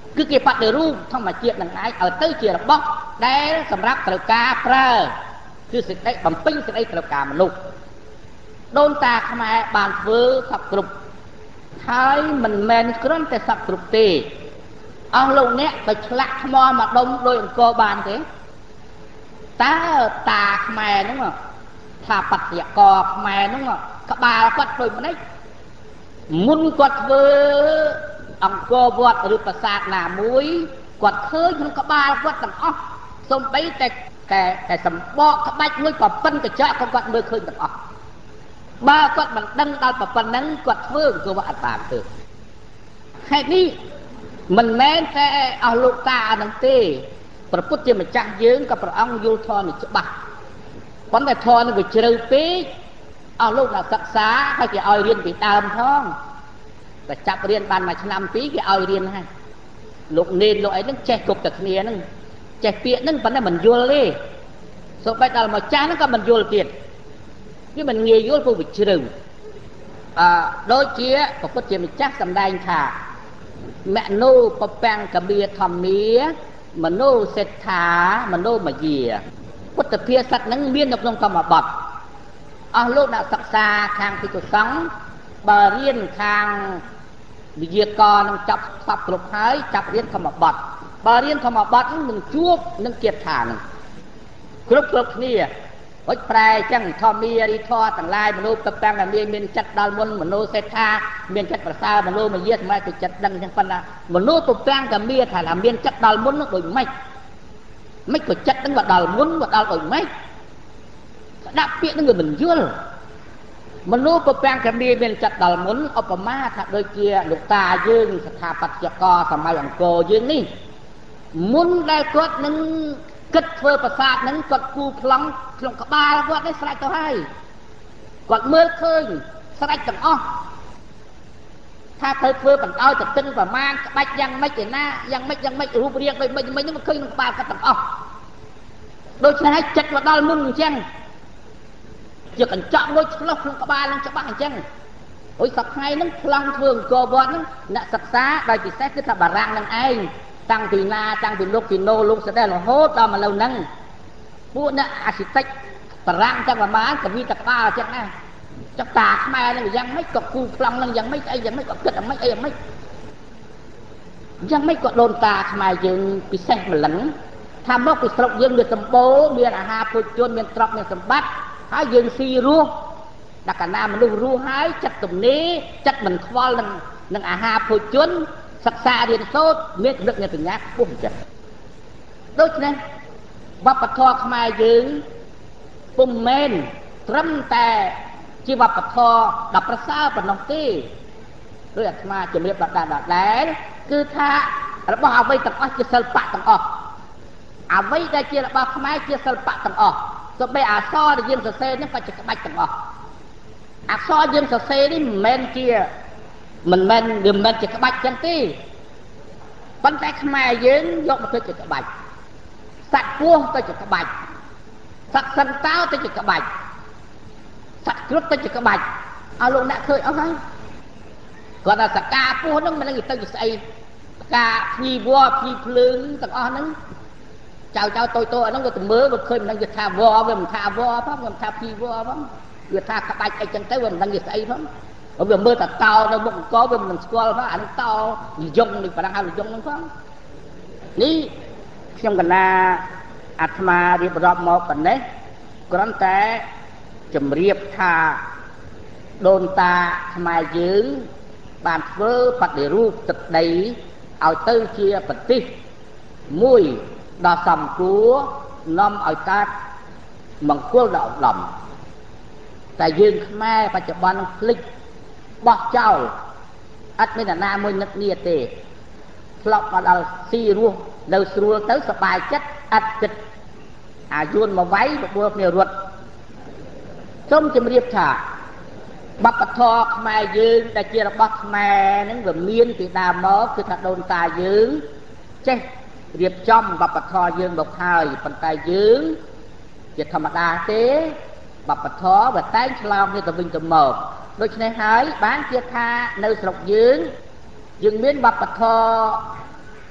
គឺគេបដិរូបធម្មជាតិនឹងឯងឲ្យទៅជារបស់ដែលសម្រាប់ត្រូវការប្រើគឺសេចក្តីបំពេញសេចក្តីត្រូវការមនុស្សដូនតាខ្មែរបានធ្វើសពគ្រប់ហើយមិនមែនគ្រាន់តែសពគ្រប់ទេអស់លោកអ្នកទៅឆ្លាក់ថ្មមកដុំដោយអង្គរបានទេតើតាខ្មែរហ្នឹងថាបត្យករខ្មែរហ្នឹងក្បាលគាត់ដូចម្ដេចមុនគាត់ធ្វើអង្គរវត្តឬប្រាសាទណាមួយគាត់ឃើញក្នុងក្បាលគាត់ទាំងអស់សូម្បីតែតែតែសម្បកក្បាច់មួយប្រពិនកញ្ចក់ក៏គាត់មើលឃើញទាំងអស់បើគាត់មិនដឹងដល់ប្រប៉ុណ្ណឹងគាត់ធ្វើអង្គរវត្តអត់បានទេហេតុនេះមិនមែនតែអស់លោកតាអានឹងទេព្រះពុទ្ធជាម្ចាស់យើងក៏ព្រះអង្គយល់ធម៌នេះច្បាស់ប៉ុន្តែធម៌នេះវាជ្រៅពេកអស់លោកអ្នកសិក្សាហើយគេឲ្យរៀនពីដើមផងតែចាប់រៀនបានមួយឆ្នាំពីរគេឲ្យរៀនហើយលោកនេនលោកអីហ្នឹងចេះគ្រប់តែគ្នាហ្នឹងចេះពាក្យហ្នឹងប៉ុន្តែមិនយល់ទេសូម្បីដល់មកចាស់ហ្នឹងក៏មិនយល់ទៀតវាមិនងាយយល់ព្រោះវាជ្រៅអឺដូចជាព្រះពុទ្ធជាម្ចាស់សម្ដែងថាមនោបពាំងកមាធម្មាមនោសេដ្ឋាមនោមយាពុទ្ធភាសិតហ្នឹងមាននៅក្នុងធម្មបទអស់លោកអ្នកសិក្សាខាងភិក្ខុសង្ឃបើរៀនខាងវិទ្យាករនឹងចាប់សពគ្រប់ហើយចាប់រៀនធម្មបទបើរៀនធម្មបទនឹងជួបនឹងគាថានឹងគ្រប់គ្រប់គ្នាហុចប្រែអញ្ចឹងធម្មារីធរទាំងឡាយមនុស្សទៅតាំងតែមានមានចិត្តដល់មុនមនោសេដ្ឋាមានចិត្តប្រសើរមនោមយាសម្រាប់ទៅចិត្តដឹងអញ្ចឹងប៉ុន្តែមនុស្សទៅតាំងតែមានថាថាមានចិត្តដល់មុននោះដូចម៉េចមិនក៏ចិត្តនឹងមកដល់មុនមកដល់ដូចម៉េចដាក់ពាក្យនឹងវាមិនយល់មនុស្សប្រពាំងកមានមានចិត្តដល់មុនឧបមាថាដូចជាលោកតាយើងស្ថាបត្យករសម័យអង្គរយើងនេះមុនដែលគាត់នឹងគិតធ្វើប្រាសាទហ្នឹងគាត់គូប្លង់ក្នុងក្បាលគាត់នេះស្រេចទៅហើយគាត់មើលឃើញស្រេចទាំងអស់ថាត្រូវធ្វើបណ្ដោយទៅទឹកប្រមាណក្បាច់យ៉ាងម៉េចឯណាយ៉ាងម៉េចយ៉ាងម៉េចរូបរាងដូចម៉េចម៉េចហ្នឹងឃើញក្នុងក្បាលគាត់ទាំងអស់ដូច្នេះហើយចិត្តមកដល់មុនអញ្ចឹងជាកញ្ចក់មួយឆ្លោះក្នុងក្បាលនឹងច្បាស់អញ្ចឹងអុយសប្តាហ៍ហ្នឹងប្លង់ធ្វើអង្គរវត្តហ្នឹងអ្នកសិក្សាដោយពិសេសគឺថាបារាំងនឹងឯងតាំងពីណាតាំងពីលោកគីណូលោកសេដេលរហូតដល់មកលើហ្នឹងពួកអ្នកអាស៊ីតិចបារាំងទាំងប្រមាណក៏មានតែក្បាលអញ្ចឹងណាចុះតាខ្មែរហ្នឹងយ៉ាងម៉េចក៏គូប្លង់ហ្នឹងយ៉ាងម៉េចអីយ៉ាងម៉េចក៏គិតយ៉ាងម៉េចអីយ៉ាងម៉េចយ៉ាងម៉េចក៏ដូនតាខ្មែរយើងពិសេសម្លឹងថាមកពីស្រុកយើងមានសម្បូរមានអាហារពុជជនមានទ្រព្យមានសម្បត្តិហើយយើងស៊ីរស់ដល់កាលណាមនុស្សរស់ហើយចិត្តទំនេរចិត្តមិនខ្វល់នឹងនឹងអាហារពុជជនសិក្សារៀនសូត្រមានគំនិតមានបញ្ញាខ្ពស់ចិត្តដូច្នេះវប្បធម៌ខ្មែរយើងពុំមែនត្រឹមតែជាវប្បធម៌ដ៏ប្រសើរប៉ុណ្ណោះទេដោយអាត្មាជំរាបដល់ដល់ដែរគឺថារបស់អ្វីទាំងអស់ជាសិល្បៈទាំងអស់អ្វីដែលជារបស់ខ្មែរជាសិល្បៈទាំងអស់ទោះបីអក្សរដែលយើងសរសេរនេះក៏ជាក្បាច់ទាំងអស់អក្សរយើងសរសេរនេះមិនមែនជាមិនមែនមិនមែនជាក្បាច់ចឹងទេប៉ុន្តែខ្មែរយើងយកមកធ្វើជាក្បាច់សត្វពស់ទៅជាក្បាច់សត្វសិនតោទៅជាក្បាច់សត្វគ្រុឌទៅជាក្បាច់ឲ្យលោកអ្នកឃើញអស់ហើយគាត់ថាសកាពស់ហ្នឹងមិនដឹងទៅជាស្អីសកាភ្ញីវល់ភ្ញីភ្លើងទាំងអស់ហ្នឹងចៅចៅតូចតូចអាហ្នឹងក៏ទៅមើលវាឃើញមិនដឹងវាថាវល់វាមិនថាវល់ផងវាមិនថាភ្ញីវល់ផងវាថាក្បាច់អីចឹងទៅវាមិនដឹងវាស្អីផងវាមើលតែតោនៅមុខអង្គវាមិនស្គាល់ផងអានេះតោនិយមនេះប៉ណ្ណឹងហៅនិយមហ្នឹងផងនេះខ្ញុំកណាអាត្មារៀបរាប់មកប៉ុណ្ណេះគ្រាន់តែជម្រាបថាដូនតាខ្មែរយើងបានធ្វើបដិរូបទឹកដីឲ្យទៅជាប្រទេសមួយដ៏សំគួរនាំឲ្យកើតមង្គលដល់ឧត្តមតែយើងខ្មែរបច្ចុប្បន្ននឹងភ្លេចបោះចោលអត់មានអ្នកណាមួយនឹកនាទេធ្លាប់មកដល់ស៊ីរស់នៅស្រួលទៅសប្បាយចិត្តអត់គិតអាយួនមកវាយបបួលគ្នារត់សូមជម្រាបថាបព្វធម៌ខ្មែរយើងដែលជារបស់ខ្មែរហ្នឹងវាមានពីដើមមកគឺថាដូនតាយើងចេះរៀបចំបព្វធម៌យើងមកហើយប៉ុន្តែយើងជាធម្មតាទេបព្វធម៌វាតែងឆ្លោមគ្នាទៅវិញទៅមកដូច្នេះហើយបានជាថានៅស្រុកយើងយើងមានបព្វធម៌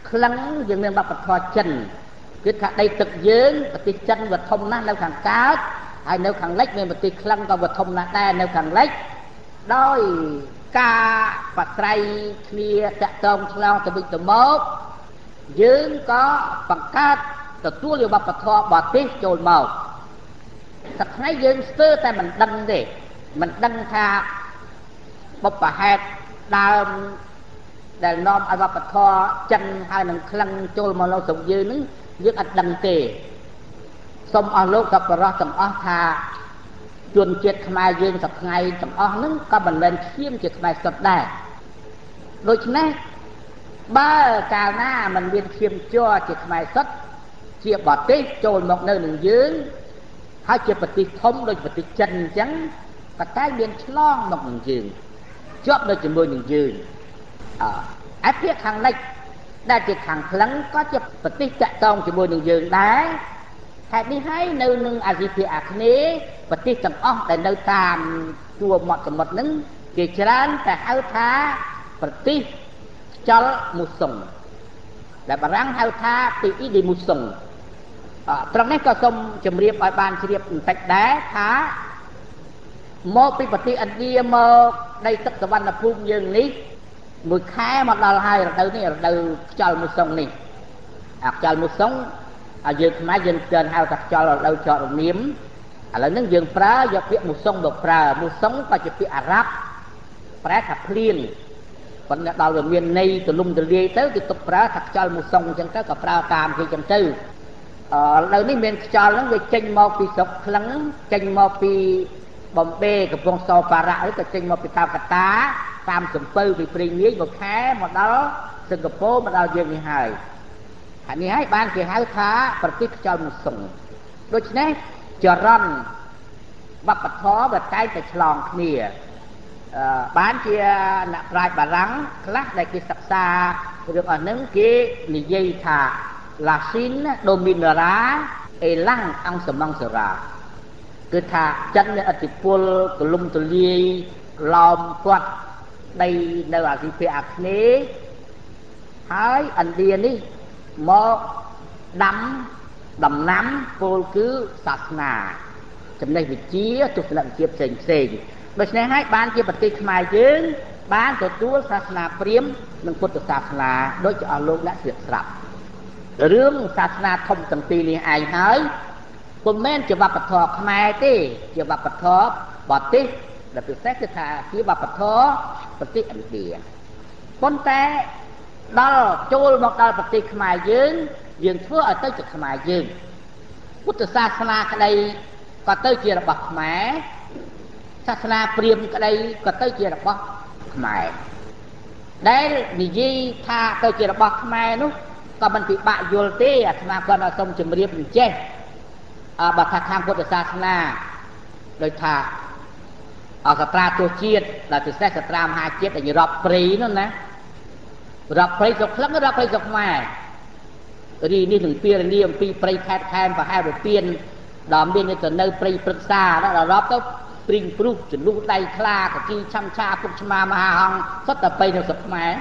ខ្លាំងយើងមានវប្បធម៌ចិនគឺថាដីទឹកយើងប្រទេសចិនវធំណាស់នៅខាងកើតហើយនៅខាងលិចមានប្រទេសខ្លាំងក៏វធំណាស់ដែរនៅខាងលិចដោយការបស្រ័យគ្នាតាក់ទងឆ្លងទៅវិញទៅមកយើងក៏បង្កើតទទួលយកវប្បធម៌បរទេសចូលមកសក្តិយើងស្ទើរតែមិនដឹងទេមិនដឹងថាបុព្វហេតុដើមដែលនាំឲ្យវប្បធម៌ចិនហើយនឹងខ្លាំងចូលមកនៅស្រុកយើងនឹងយើងអត់ដឹងទេសូមអស់លោកសប្បុរសទាំងអស់ថាជនជាតិខ្មែរយើងសប្ថ្ងៃទាំងអស់ហ្នឹងក៏មិនមែនឈាមជាខ្មែរសុទ្ធដែរដូច្នេះបើកាលណាมันមានឈាមជ័រជាខ្មែរសុទ្ធជាបរទេសចូលមកនៅនឹងយើងហើយជាប្រទេសធំដូចប្រទេសចិនអញ្ចឹងក៏តែមានឆ្លងមកនឹងយើងជាប់នៅជាមួយនឹងយើងអើឯភាគខាងលិចដែលជាខាងខ្លាំងក៏ជាប្រទេសតាក់ទងជាមួយនឹងយើងដែរហេតុនេះហើយនៅនឹងអាស៊ីភាគអាគ្នេយ៍ប្រទេសទាំងអស់ដែលនៅតាមជួរមាត់សមុទ្រហ្នឹងគេច្រើនតែហៅថាប្រទេសខ្យល់មូសុងដែលបារាំងហៅថាពីអ៊ីឌីមូសុងត្រង់នេះក៏សូមជម្រាបឲ្យបានជ្រាបបន្តិចដែរថាមកពីប្រទេសឥណ្ឌាមកដីទឹកសវណ្ណភូមិយើងនេះមួយខែមកដល់ហើយរដូវនេះរដូវខ្យល់មូសុងនេះអាខ្យល់មូសុងឲ្យយើងខ្មែរយើងជឿនហៅថាខ្យល់រដូវចរនាមឥឡូវហ្នឹងយើងប្រើយកពាក្យមូសុងមកប្រើមូសុងក៏ជាពាក្យអារ៉ាប់ប្រែថាភ្លៀងប៉ុន្តែដល់វាមានន័យទលំទលាយទៅគេទុកប្រើថាខ្យល់មូសុងអញ្ចឹងទៅក៏ប្រើតាមគេអញ្ចឹងទៅអឺឥឡូវនេះមានខ្យល់ហ្នឹងវាចេញមកពីស្រុកក្លឹងចេញមកពីបំបេកំពង់សោបារៈឬក៏ចេញមកពីកោកតាតាមសំពៅពីព្រៃនាយមកខែមកដល់សិង្ហបុរីមកដល់យើងនេះហើយអានេះហើយបានគេហៅថាប្រទេសខ្យល់មូសុងដូច្នេះចរន្តវប្បធម៌វាតែងតែឆ្លងគ្នាអឺបានជាអ្នកប្រាជ្ញបារាំងខ្លះដែលគេសិក្សារឿងអស់ហ្នឹងគេនិយាយថា La Chine dominera et lang angsamangara គឺថាចិនមានឥទ្ធិពលកលុំទលាយឡោមព័ទ្ធដីនៅអាស៊ីភាគអាគ្នេយ៍ហើយឥណ្ឌានេះមកដាំដំណាំពលគឺសាសនាចំណេះវិជ្ជាទស្សនវិជ្ជាផ្សេងផ្សេងដូច្នេះហើយបានជាប្រទេសខ្មែរយើងបានទទួលសាសនាព្រាហ្មណ៍និងពុទ្ធសាសនាដូចជាអស់លោកអ្នកស្រៀបស្រាប់រឿងសាសនាធំទាំងពីរនេះឯងហើយពុំមែនជាវប្បធម៌ខ្មែរទេជាវប្បធម៌បរទេសដែលពិសេសគឺថាជាវប្បធម៌ប្រទេសឥណ្ឌាប៉ុន្តែដល់ចូលមកដល់ប្រទេសខ្មែរយើងយើងធ្វើឲ្យទៅជាខ្មែរយើងពុទ្ធសាសនាក្តីក៏ទៅជារបស់ខ្មែរសាសនាព្រាហ្មណ៍ក្តីក៏ទៅជារបស់ខ្មែរដែលនិយាយថាទៅជារបស់ខ្មែរនោះក៏មិនពិបាកយល់ទេអាត្មាគាត់ឲ្យសូមជម្រាបអញ្ចេះអើបើថាខាងពុទ្ធសាសនាដោយថាអសត្រាទោជាតិដែលពិសេសសត្រាមហាជាតិដែលរាប់ព្រៃនោះណារាប់ព្រៃស្រុកក្លឹងរាប់ព្រៃស្រុកខ្មែររីនេះនឹងពីរនីអំពីព្រៃខេត្តខែមប្រហែលពៀនដល់មានទៅនៅព្រៃព្រឹក្សាដល់រាប់ទៅព្រីងព្រុសចលុះដៃខ្លាកគីឆាំឆាពុកឆ្មាមហាហងសុទ្ធតែបីនៅស្រុកខ្មែរ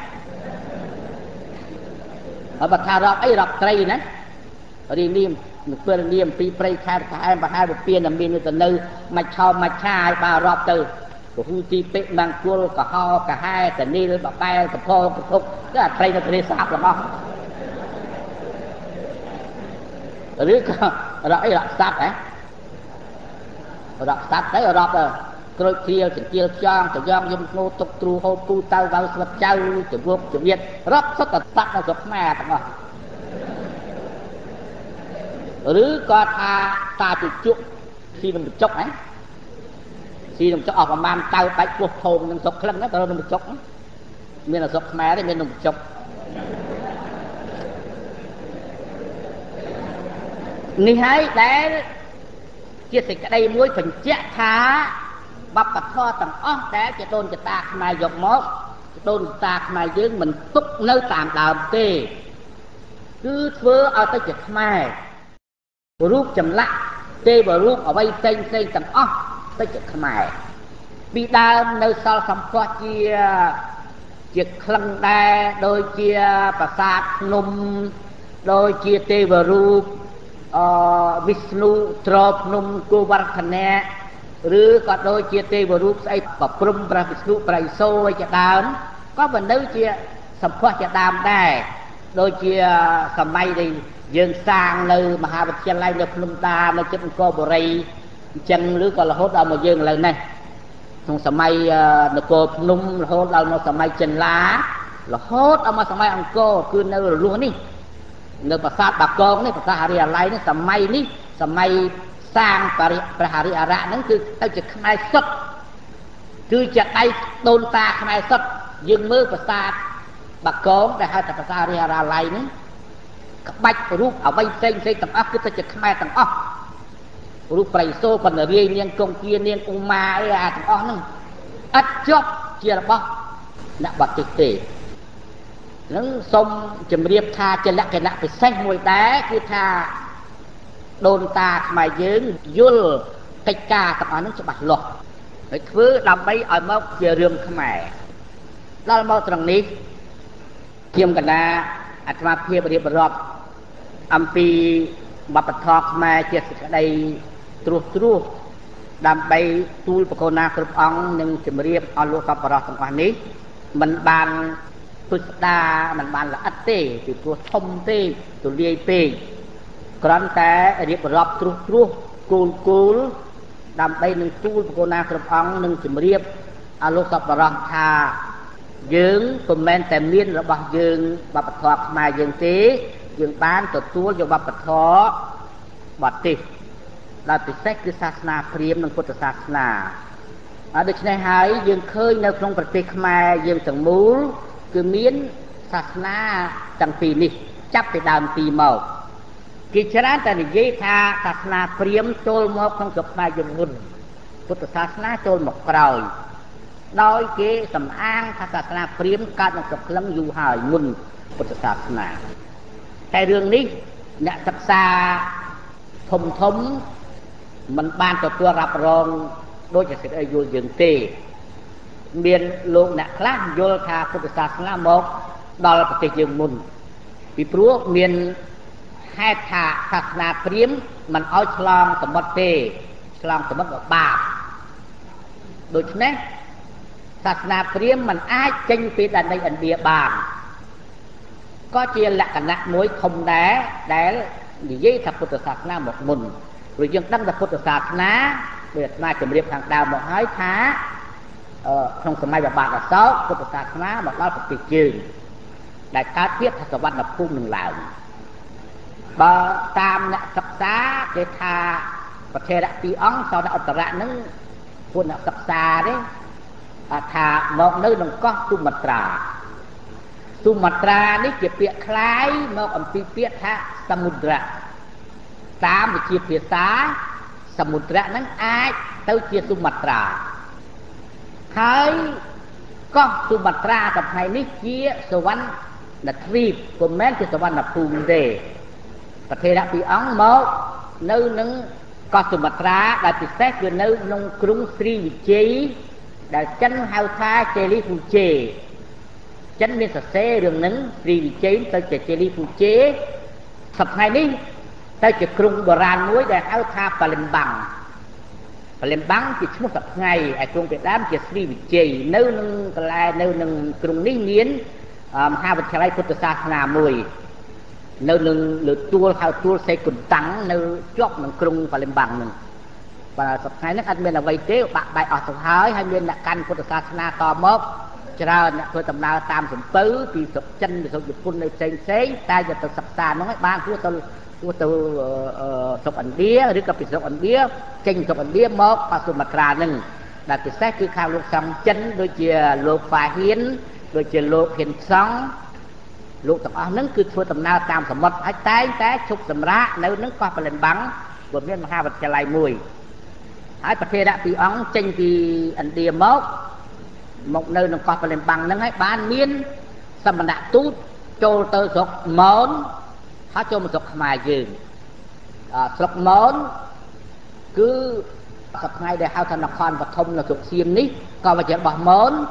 ហើយបើថារាប់អីរាប់ត្រីណារីនេះនឹងពេលនេះអំពីព្រៃខេត្តខែមប្រហែលពៀនមានទៅនៅមកឆោមមកឆាឲ្យបើរាប់ទៅពហុទីពេកមង្គលកហោកហែតនីលបបែលកផោកភុកគឺអាត្រីនៅទន្លេសាបរបស់ឬក៏រកអីរកសัตว์ហ៎រកសัตว์ទៅរាប់ទៅក្រូចគ្រាលចង្គៀលខ្យងចយ៉ងយំស្នូទុកទ្រូហូបគូតៅវ៉ៅស្វិតចៅចវប់ចវិតរាប់សុទ្ធតែសัตว์នៅស្រុកខ្មែរទាំងអស់ឬក៏ថាតាជជក់ស៊ីនឹងចុកហ៎ស៊ីនឹងចុកអស់ប្រមាណតៅបាច់ពោះធំនឹងស្រុកក្លឹងទៅនឹងចុកមានស្រុកខ្មែរទេមាននឹងចុកនេះហើយដែលជាសេចក្តីមួយបញ្ជាក់ថាបព្វធម៌ទាំងអស់ដែលជាដូនចតាខ្មែរយកមកដូនចតាខ្មែរយើងមិនទុកនៅតាមដើមទេគឺធ្វើឲ្យទៅជាខ្មែររូបចម្លាក់ទេវរូបអ្វីផ្សេងផ្សេងទាំងអស់ទៅជាខ្មែរពីដើមនៅសល់សម្ផស្សជាជាក្លឹងដែរដូចជាប្រាសាទភ្នំដូចជាទេវរូបអវិស្ណុត្រភ្នំគោវរធនៈឬក៏ដូចជាទេវរូបស្អីប្រព្រំព្រះវិស្ណុប្រៃសូរជាដើមក៏មិននៅជាសម្ផស្សជាដើមដែរដូចជាសម័យដែលយើងសាងនៅមហាវិទ្យាល័យនៅភ្នំដានៅជិតអង្គរបូរីអញ្ចឹងឬក៏រហូតដល់មកយើងឥឡូវនេះក្នុងសម័យនគរភ្នំរហូតដល់មកសម័យចិនឡារហូតដល់មកសម័យអង្គរគឺនៅរលួសនេះនៅប្រាសាទបាកងនេះប្រាសាទហរិយាល័យនេះសម័យនេះសម័យសាងព្រះហរិអរៈហ្នឹងគឺទៅជាខ្មែរសុទ្ធគឺជាដៃដូនតាខ្មែរសុទ្ធយើងមើលប្រាសាទបាកងដែលហៅថាប្រាសាទហរិយាល័យហ្នឹងក្បាច់រូបអ្វីផ្សេងផ្សេងទាំងអស់គឺទៅជាខ្មែរទាំងអស់រូបប្រៃសូរបណ្ណរាយនាងគង្គគានាងឧមាអីអាទាំងអស់ហ្នឹងឥតចប់ជារបស់អ្នកបតិទេនឹងសូមជម្រាបថាជាលក្ខណៈពិសេសមួយដែរគឺថាដូនតាខ្មែរយើងយល់កិច្ចការទាំងអស់ហ្នឹងច្បាស់លាស់ហើយធ្វើដើម្បីឲ្យមកជារឿងខ្មែរដល់មកត្រង់នេះខ្ញុំកណាអាត្មាភាពរៀបរាប់អំពីបព្វធម៌ខ្មែរជាសេចក្តីត្រួសត្រាសដើម្បីទូលបកូនណាគ្រប់អង្គនិងជម្រាបអស់លោកសប្បុរសទាំងអស់នេះមិនបានពុស្ដាមិនបានល្អិតទេពីព្រោះធំទេទូលាយពេកគ្រាន់តែរៀបរាប់ត្រួសត្រាសគូលគូលដើម្បីនឹងទូលបកូនណាគ្រប់អង្គនិងជម្រាបអស់លោកសប្បុរសថាយើងមិនមែនតែមានរបស់យើងបព្វធម៌ខ្មែរយើងទេយើងបានទទួលយកបព្វធម៌បរទេសដែលពិសេសគឺសាសនាព្រាហ្មណ៍និងពុទ្ធសាសនាហើយដូច្នេះហើយយើងឃើញនៅក្នុងប្រទេសខ្មែរយើងទាំងមូលគឺមានសាសនាទាំងពីរនេះចាប់ពីដើមទីមកគេច្រើនតែនិយាយថាសាសនាព្រាហ្មណ៍ចូលមកក្នុងស្រុកខ្មែរយើងមុនពុទ្ធសាសនាចូលមកក្រោយដោយគេសំអាងថាសាសនាព្រាហ្មណ៍កើតនៅស្រុកក្លឹងយូរហើយមុនពុទ្ធសាសនាតែរឿងនេះអ្នកសិក្សាធំធំមិនបានទទួលរ៉ាប់រងដូចជាសេចក្តីយល់យើងទេមានលោកអ្នកខ្លះយល់ថាពុទ្ធសាសនាមកដល់ប្រទេសយើងមុនពីព្រោះមានហេតុថាសាសនាព្រាហ្មណ៍មិនឲ្យឆ្លងសមុទ្រទេឆ្លងសមុទ្រក៏បាបដូច្នេះសាសនាព្រាហ្មណ៍មិនអាចចេញពីដែនដីឥណ្ឌាបានក៏ជាលក្ខណៈមួយធំដែរដែលនិយាយថាពុទ្ធសាសនាមកមុនព្រោះយើងដឹងថាពុទ្ធសាសនាដូចអាត្មាជម្រាបខាងដើមមកហើយថាក្នុងសម័យបាទអសោកពុទ្ធសាសនាមកដល់ប្រទេសយើងដែលកើតភាពថាសវណ្ណភូមិនឹងឡើងបើតាមអ្នកសិក្សាគេថាប្រធេរៈពីរអង្គសោតឧត្តរៈនឹងពួកអ្នកសិក្សាទេថាមកនៅក្នុងកោះទុមាត្រាទុមាត្រានេះជាពាក្យคล้ายមកអំពីពាក្យថាសមុទ្រៈតាមវិជាភាសាសមុទ្រៈហ្នឹងអាចទៅជាទុមាត្រាហើយកោះទុមាត្រាតែថ្ងៃនេះជាសវណ្ណទ្វីបមិនមែនជាសវណ្ណភូមិទេប្រធេរៈពីរអង្គមកនៅនឹងកោះទុមាត្រាដែលពិសេសគឺនៅក្នុងក្រុងស្រីវិជ័យដែលចិនហៅថាជេលីហ្វូជេចិនមានសរសេររឿងហ្នឹងស្រីវិជ័យទៅជាជេលីហ្វូជេសប្តាហ៍នេះទៅជាក្រុងបុរាណមួយដែលហៅថាប៉ាលិមបាំងប៉ាលិមបាំងជាឈ្មោះសប្តាហ៍ឯក្រុងពីដើមជាស្រីវិជ័យនៅនឹងកន្លែងនៅនឹងក្រុងនេះមានមហាវិទ្យាល័យពុទ្ធសាសនាមួយនៅនឹងលើទួលហៅទួលសេគុនតាំងនៅជាប់នឹងក្រុងប៉ាលិមបាំងហ្នឹងបាទសប្តាហ៍នេះអត់មានអ្វីទេបាក់បែកអស់ទៅហើយហើយមានអ្នកកាន់ពុទ្ធសាសនាតមកច្រើនអ្នកធ្វើដំណើរតាមសំពៅពីស្រុកចិនពីស្រុកជប៉ុននៅផ្សេងផ្សេងតែយកទៅសិក្សាហ្នឹងឲ្យបានគួរទៅគួរទៅស្រុកឥណ្ឌាឬក៏ពីស្រុកឥណ្ឌាចេញស្រុកឥណ្ឌាមកប៉ាសុមាត្រាហ្នឹងដែលពិសេសគឺខាងលោកសំចិនដូចជាលោកហ្វាហ៊ានដូចជាលោកហ៊ានសង់លោកទាំងអស់ហ្នឹងគឺធ្វើដំណើរតាមសមុទ្រហើយតែងតែឈប់សម្រាកនៅនឹងកោះប៉ាលិមបាំងព្រោះមានមហាវិទ្យាល័យមួយហើយប្រធេរៈពីរអង្គចេញពីឥណ្ឌាមកមកនៅក្នុងកោះប៉ាលិមបាំងហ្នឹងហើយបានមានសមណទូតចូលទៅស្រុកមោនហើយចូលមកស្រុកខ្មែរយើងស្រុកមោនគឺសប្តាហ៍ដែលហៅថានគរបឋមនៅស្រុកសៀមនេះក៏ជារបស់មោន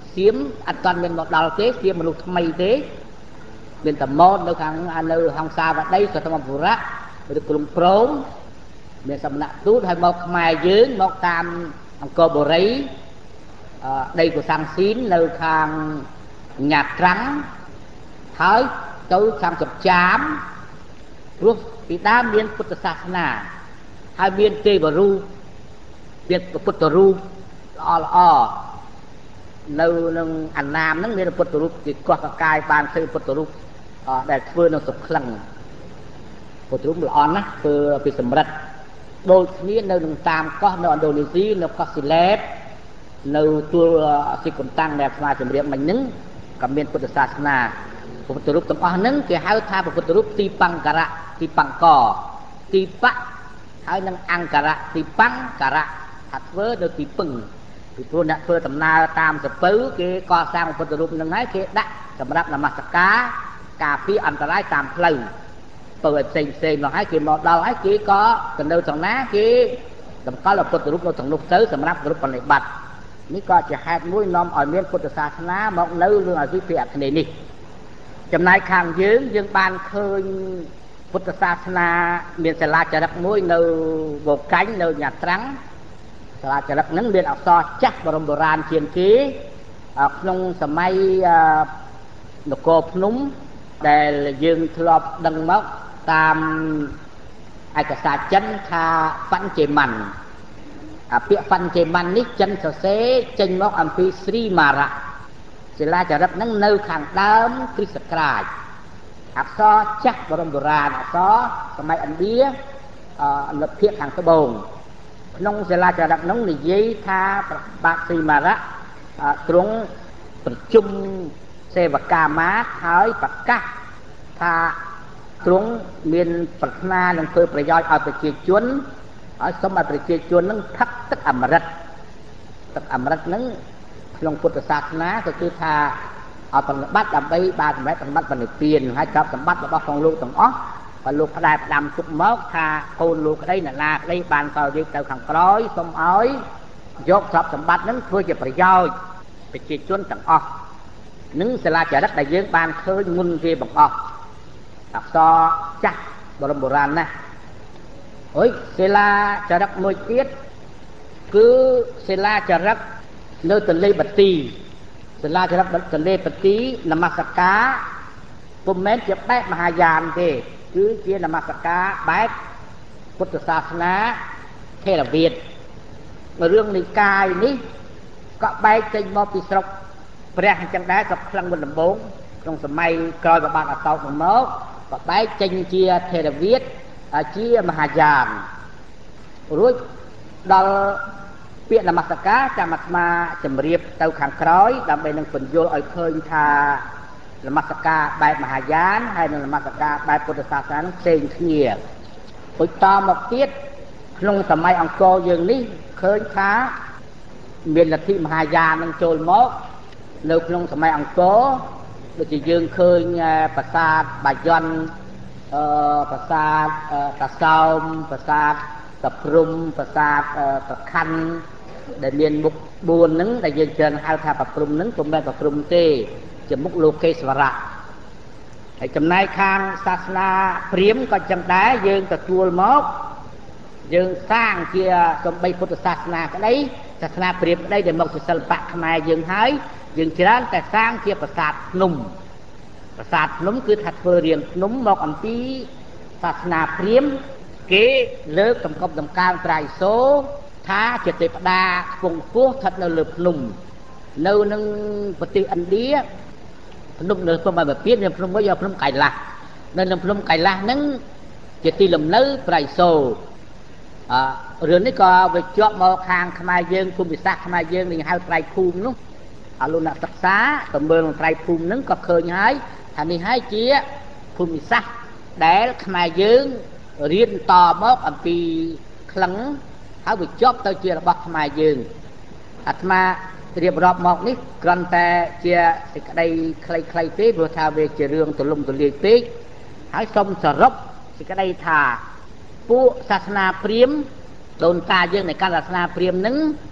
សៀមអត់ទាន់មានមកដល់ទេសៀមមនុស្សថ្មីទេមានតែម៉ូតនៅខាងនៅហង្សាវតីសធម្មបុរៈឬក្រុងព្រមមានសំណាក់ទូតហើយមកខ្មែរយើងមកតាមអង្គរបូរីដីកុសាំងស៊ីននៅខាងញ៉ាត្រាំងហើយទៅខាងចប់ចាមព្រោះពីដើមមានពុទ្ធសាសនាហើយមានទេវរូបមានពុទ្ធរូបល្អល្អនៅនឹងអាណាមហ្នឹងមានពុទ្ធរូបគេកោះកកាយបានធ្វើពុទ្ធរូបដែលធ្វើនៅសុក្លឹងពុទ្ធរូបល្អណាស់ធ្វើពីសម្រិទ្ធដូចគ្នានៅនឹងតាមកោះនៅឥណ្ឌូនេស៊ីនៅកោះស៊ីឡេតនៅទួលស៊ីកុនតាំងដែលស្មាជំរាបមិញហ្នឹងក៏មានពុទ្ធសាសនាពុទ្ធរូបទាំងអស់ហ្នឹងគេហៅថាពុទ្ធរូបទីបង្ការៈទីបង្កទីបៈហើយនឹងអង្គរៈទីបង្ការៈថាធ្វើនៅទីពឹងពីព្រោះអ្នកធ្វើដំណើរតាមសពៅគេកសាងពុទ្ធរូបហ្នឹងហើយគេដាក់សម្រាប់នមស្ការការពារអន្តរាយតាមផ្លូវបើឲ្យផ្សេងផ្សេងមកហើយគេមកដល់ហើយគេក៏ទៅនៅត្រង់ណាគេតម្កល់ពុទ្ធរូបនៅត្រង់នោះទៅសម្រាប់គ្រប់បប្រតិបត្តិនេះក៏ជាហេតុមួយនាំឲ្យមានពុទ្ធសាសនាមកនៅរឿងអាស៊ីភិអគ្នេយ៍នេះចំណែកខាងយើងយើងបានឃើញពុទ្ធសាសនាមានសាលាចារឹកមួយនៅវកាញ់នៅញ៉ាត្រាំងសាលាចារឹកហ្នឹងមានអក្សរចាស់បរមបុរាណជាងគេក្នុងសម័យនគរភ្នំដែលយើងធ្លាប់ដឹងមកតាមឯកសារចិនថាបញ្ចេម៉ាន់អាពាក្យបញ្ចេម៉ាន់នេះចិនសរសេរចេញមកអំពីស្រីមារៈសិលាចារឹកហ្នឹងនៅខាងដើមគ្រិស្តសករាជអក្សរចាស់បរមបុរាណអក្សរសម័យឥណ្ឌាអនុភាគខាងត្បូងក្នុងសិលាចារឹកហ្នឹងនិយាយថាបាទស្រីមារៈទ្រង់ប្រជុំសេវកាមាត្រហើយប្រកាសថាទ្រង់មានប្រាថ្នានឹងធ្វើប្រយោជន៍ឲ្យប្រជាជនហើយសូមឲ្យប្រជាជននឹងផឹកទឹកអមរិតទឹកអមរិតហ្នឹងក្នុងពុទ្ធសាសនាក៏គឺថាឲ្យប្រតិបត្តិដើម្បីបានសម្រេចសម្បត្តិបនិព្វានហើយទ្រព្យសម្បត្តិរបស់ក្នុងលោកទាំងអស់បើលោកផ្ដែផ្ដាំទុកមកថាកូនលោកក្តីអ្នកណាក្តីបានសល់យកទៅខាងក្រោយសូមឲ្យយកទ្រព្យសម្បត្តិហ្នឹងធ្វើជាប្រយោជន៍ប្រជាជនទាំងអស់នឹងសាលាចារឹកដែលយើងបានឃើញមុនគេបង្អស់អក្សរចាស់បរមបុរាណណាស់អុយសាលាចារឹកមួយទៀតគឺសាលាចារឹកនៅទន្លេបាទីសាលាចារឹកទន្លេបាទីនមស្ការពុំមែនជាបែបមហាយានទេគឺជានមស្ការបែបពុទ្ធសាសនាថេរវាទរឿងនិកាយនេះក៏បែកចេញមកពីស្រុកព្រះអញ្ចឹងដែរស្រុកក្លឹងមុនដំបូងក្នុងសម័យក្រោយបាត់អសោកមកក៏បែកចេញជាថេរវាទជាមហាយានរួចដល់ពាក្យនមស្ការចាំអាត្មាជម្រាបទៅខាងក្រោយដើម្បីនឹងពន្យល់ឲ្យឃើញថានមស្ការបែបមហាយានហើយនិងនមស្ការបែបពុទ្ធសាសនានឹងផ្សេងគ្នារួចតមកទៀតក្នុងសម័យអង្គរយើងនេះឃើញថាមានលទ្ធិមហាយាននឹងចូលមកនៅក្នុងសម័យអង្គរដូចជាយើងឃើញប្រាសាទបាយ័នអឺប្រាសាទតាសោមប្រាសាទតាព្រំប្រាសាទប្រខ័ណ្ឌដែលមានមុខបួនហ្នឹងដែលយើងច្រើនហៅថាប្រព្រំហ្នឹងពុំមែនប្រព្រំទេជាមុខលោកេស្វរៈហើយចំណែកខាងសាសនាព្រាហ្មណ៍ក៏ចឹងដែរយើងទទួលមកយើងសាងជាសំបីពុទ្ធសាសនាក្តីសាសនាព្រាហ្មណ៍ក្តីដែលមកជាសិល្បៈខ្មែរយើងហើយយើងច្រើនតែសាងជាប្រាសាទភ្នំប្រាសាទភ្នំគឺថាធ្វើរាងភ្នំមកអំពីសាសនាព្រាហ្មណ៍គេលើកសម្កប់តម្កើងត្រៃសូរថាជាទេវតាខ្ពង់ខ្ពស់ស្ថិតនៅលើភ្នំនៅនឹងប្រទេសឥណ្ឌាភ្នំនៅភ្នំបាយពៀននិងភ្នំមួយយកភ្នំកៃឡាស់នៅក្នុងភ្នំកៃឡាស់ហ្នឹងជាទីលំនៅត្រៃសូរអឺរឿងនេះក៏វាជាប់មកខាងខ្មែរយើងភូមិសាស្ត្រខ្មែរយើងនឹងហៅត្រៃភូមិនោះអលោកអ្នកសិក្សាទៅមើលត្រៃភូមិហ្នឹងក៏ឃើញហើយថានេះហើយជាភូមិសាស្ត្រដែលខ្មែរយើងរៀនតមកអំពីក្លឹងហើយវាជាប់ទៅជារបស់ខ្មែរយើងអាត្មារៀបរាប់មកនេះគ្រាន់តែជាសេចក្តីខ្លីៗទេព្រោះថាវាជារឿងទូលំទូលាយពេកហើយសូមសរុបសេចក្តីថាពួកសាសនាព្រាហ្មណ៍ដូនតាយើងនៃការសាសនាព្រាហ្មណ៍ហ្នឹង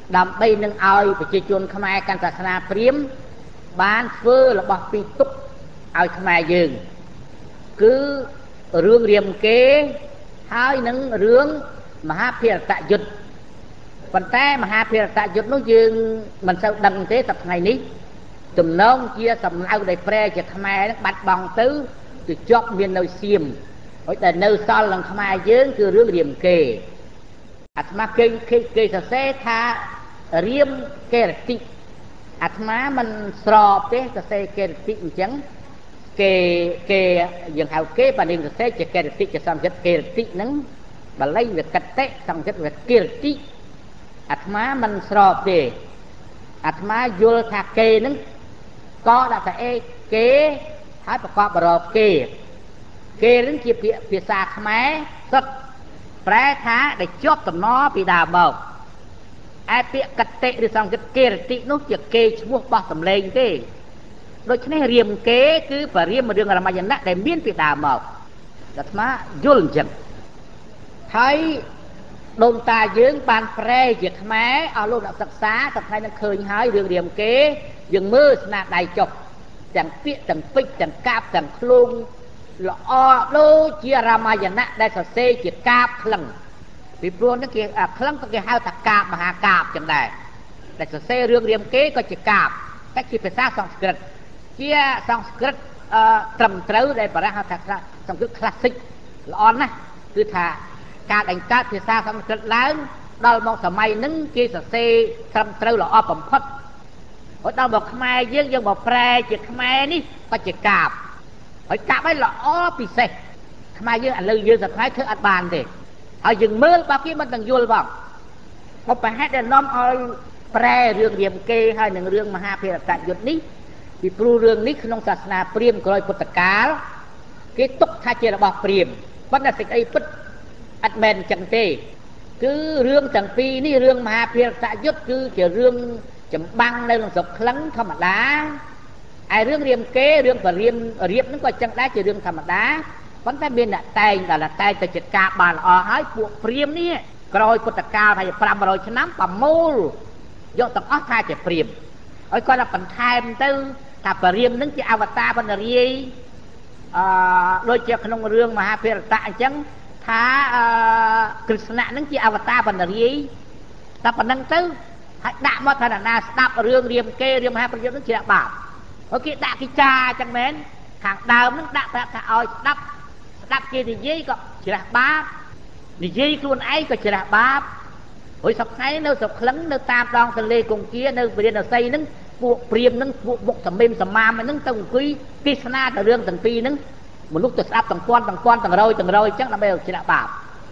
ดำไปนึงเอาไปจีจวนขมายการศาสนาเปรียมบ้านเฟื่อระบอบปีตุกเอาขมายยืนคือเรื่องเรียมเก๋ให้นึงเรื่องมหาเพียรตะยุดปัญแต่มหาเพียรตะยุดนู้ยืนมันจะดังเทสับไงนี้ตุ่มน้องเชี่ยสำเอาได้แปรจะขมายบัดบองตื้อจะจบเมียนในเสียมแต่ในซอลหลังขมายยืนคือเรื่องเรียมเก๋อาตมาเกยเกยเกยจะเสธาเรียมเกรติอาตมามันสอบเตจะเสเกรติจังเกเกยังเอาเกปนิมจะเสจะเกรติจะสามจัดเกรตินั้นบาลีจะกัดเตะสามจัดจะเกรติอาตมามันสอบเตอาตมาโยลธาเกนั้นก็ได้แต่เอเกให้ประกอบบรอบเกเกนั้นจีบเปียสาขมายสักแปรท้าได้จบตำนอปีดาบอกไอเปียกัดเตะหรือสังกัดเกรตินุจะเกชมัวบอสำเลงเต้โดยเฉพาะเรียมเกคือปเรียมมาเรื่องอะไรมาอย่างนั้นได้เมียนปีดาบอกแต่มายุ่งจังไทยดมตาเยื้องบานแปรเจียดแม้เอาลูกนักศึกษาแต่ไทยนั่งเคยหายเรื่องเรียมเกยังมือสนาได้จบจังเปียจังปิกจังกาบจังคลุงละอ้อโลเจียรามาอย่างนั้นได้สเสเจียกาบคลังปีพรวนนั่นเกี่ยคลังก็เกี่ยห้าวตะกาบมหากาบจังได้แต่สเสเรื่องเรียมเกก็เจียกาบแต่ที่ภาษาสังสกฤตเจียสังสกฤตตรำเต๋อได้ปะนะฮะสังสกฤตคลาสสิกละอ่อนนะคือถ้าการแต่งกาภาษาสังสกฤตแล้วเรามองสมัยนั้นเกี่ยสเสตรำเต๋อละอ้อผมพดเราบอกขมายยังยังบอกแปรเจียขมายนี่ก็เจียกาบไอ้กาบไอ้หล่อปีเสกทำไมยืนอันเลยยืนสักท้ายเธออัดบานเด็กเอาอย่างเมื่อบางทีมันต้องยุ่งบ้างพอไปให้เดินน้อมเอาแปรเรื่องเรียมเกให้หนึ่งเรื่องมหาเพรตยุทธนี้ปีปรูเรื่องนี้คือน้องศาสนาเปรียมกลอยพุทธกาลเกตุกท่าเจริญบอกเปรียมปัญญาสิกไอ้พุทธอัดแมนจังเตคือเรื่องจังปีนี่เรื่องมหาเพรตยุทธคือเกี่ยวเรื่องจำบังในหลังศพครั้งธรรมดาไอเรื่องเรียมเกเรื่องปเรียมเรียบนั่นก็จังได้จะเรื่องธรรมดาเพราะแต่เบียนแต่แต่ละแต่จะจัดการบานออให้พวกเปรียมนี่กรอยพุทธกาลไทยปรามรอยชนะปั๊มมูลยกต้องอ้อท่าจะเปรียมไอ้ก็เราปั่นไทยมันตื้อถ้าเปรียมนั่นจะอวตารบรรลีโดยเฉพาะขนมเรื่องมหาเพรตะจังท้ากฤษณะนั่นจะอวตารบรรลีแต่ปั่นนั่งตื้อด่ามาขนาดน่าดับเรื่องเรียมเกเรียมมหาเพรตนั่นจะบาปโอเคด่ากิจาจังเหม็นหางดาวมันด่าแบบถ้าเอาดับดับเกthì dễก็chỉ là báp thì dễ luôn ấyก็chỉ là báp hồi sập ấy nơi sập khấn nơi tam đong tầng lê cùng kia nơi bên là xây nứng buộc priêm nứng buộc buộc sầm mềm sầm ma mà nứng tầng quý kia sana tầng rương tầng pi nứng một lúc tầng áp tầng quan tầng quan tầng rồi tầng rồi chắc là bây giờ chỉ là báp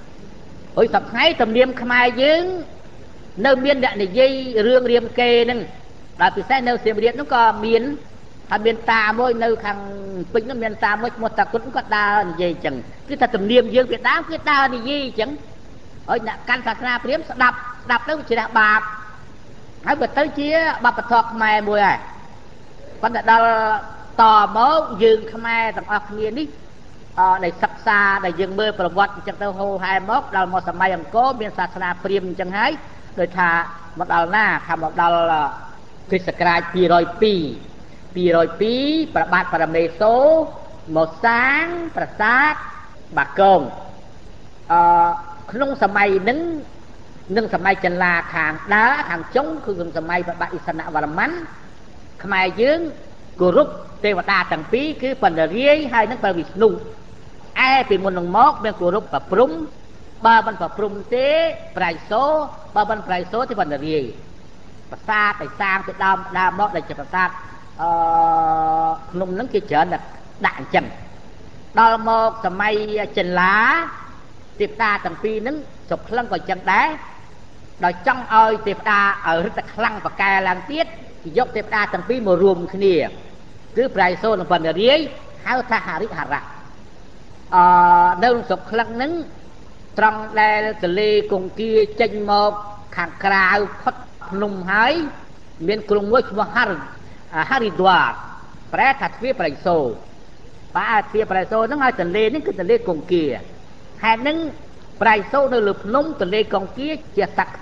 hồi sập ấy tầm niệm khai dương nơi miền đại này dây rương riêm kê nứng là từ xe nơi xiêm điện nó có miềnถ้าเมียนตาโมยในขังปิ้งน้ำเมียนตาโมยหมดตะกุนก็ดาในยี่จังคือถ้าตำเนียมยืนเปียดาคือดาในยี่จังเอ้ยเนี่ยการศาสนาเปรียบดับดับแล้วจะได้บาปให้เปิดเตยเชี่ยบาปทอกแม่มวยไอ้ปัญญาดาต่อโมยืนขแม่ต่างออกเนียนี่ในศักษาในยืนเมื่อประวัติจังเต้าโฮไฮมอกดาลมอสมัยอย่างโก้เมียนศาสนาเปรียบจังไงโดยทาหมดดาลหน้าคำหมดดาลคริสต์กราชปีร้อยปีปีร้อยปีประบาทปรเมโซหมดสางประสาทบากงขนมสมัยนึงนึงสมัยจันลาขางด้าขางจงคือสมัยพระบาทอิสระวรมันขมายยืงกุรุปเทวดาต่างปีคือปัญญาเรียให้นักปวิสนุไอ้ปีมนงมอกเป็นกุรุปปะปรุงบาบันปะปรุงเตปลายโซบาบันปลายโซที่ปัญญาเรียประสาทไปสร้างไปดามดามมอกได้จะประสาทนมนั้นkia trở là đại trần đó một tầm may trần lá tiệp đa tầm phi nứng sụp lăng còn chân đá đòi trong ơi tiệp đa ở rất lăng và cài làm tiết thì dốc tiệp đa tầm phi mùa rùm khi nè cứ prai xô là phần ở dưới háo tha hà rít hà rạ đâu sụp lăng nứng trong đây từ lê cùng kia tranh một hàng cào phất nùng hái miền cùng với một hard Haridwar แปลถัดเฟียปลายโซป้าเฟียปลายโซนั่งเอาทะเลนี่คือทะเลกงเกียแห่งนึงปลายโซในหลุมนุ่มทะเลกงเกียจะศักดิ์สิทธิ์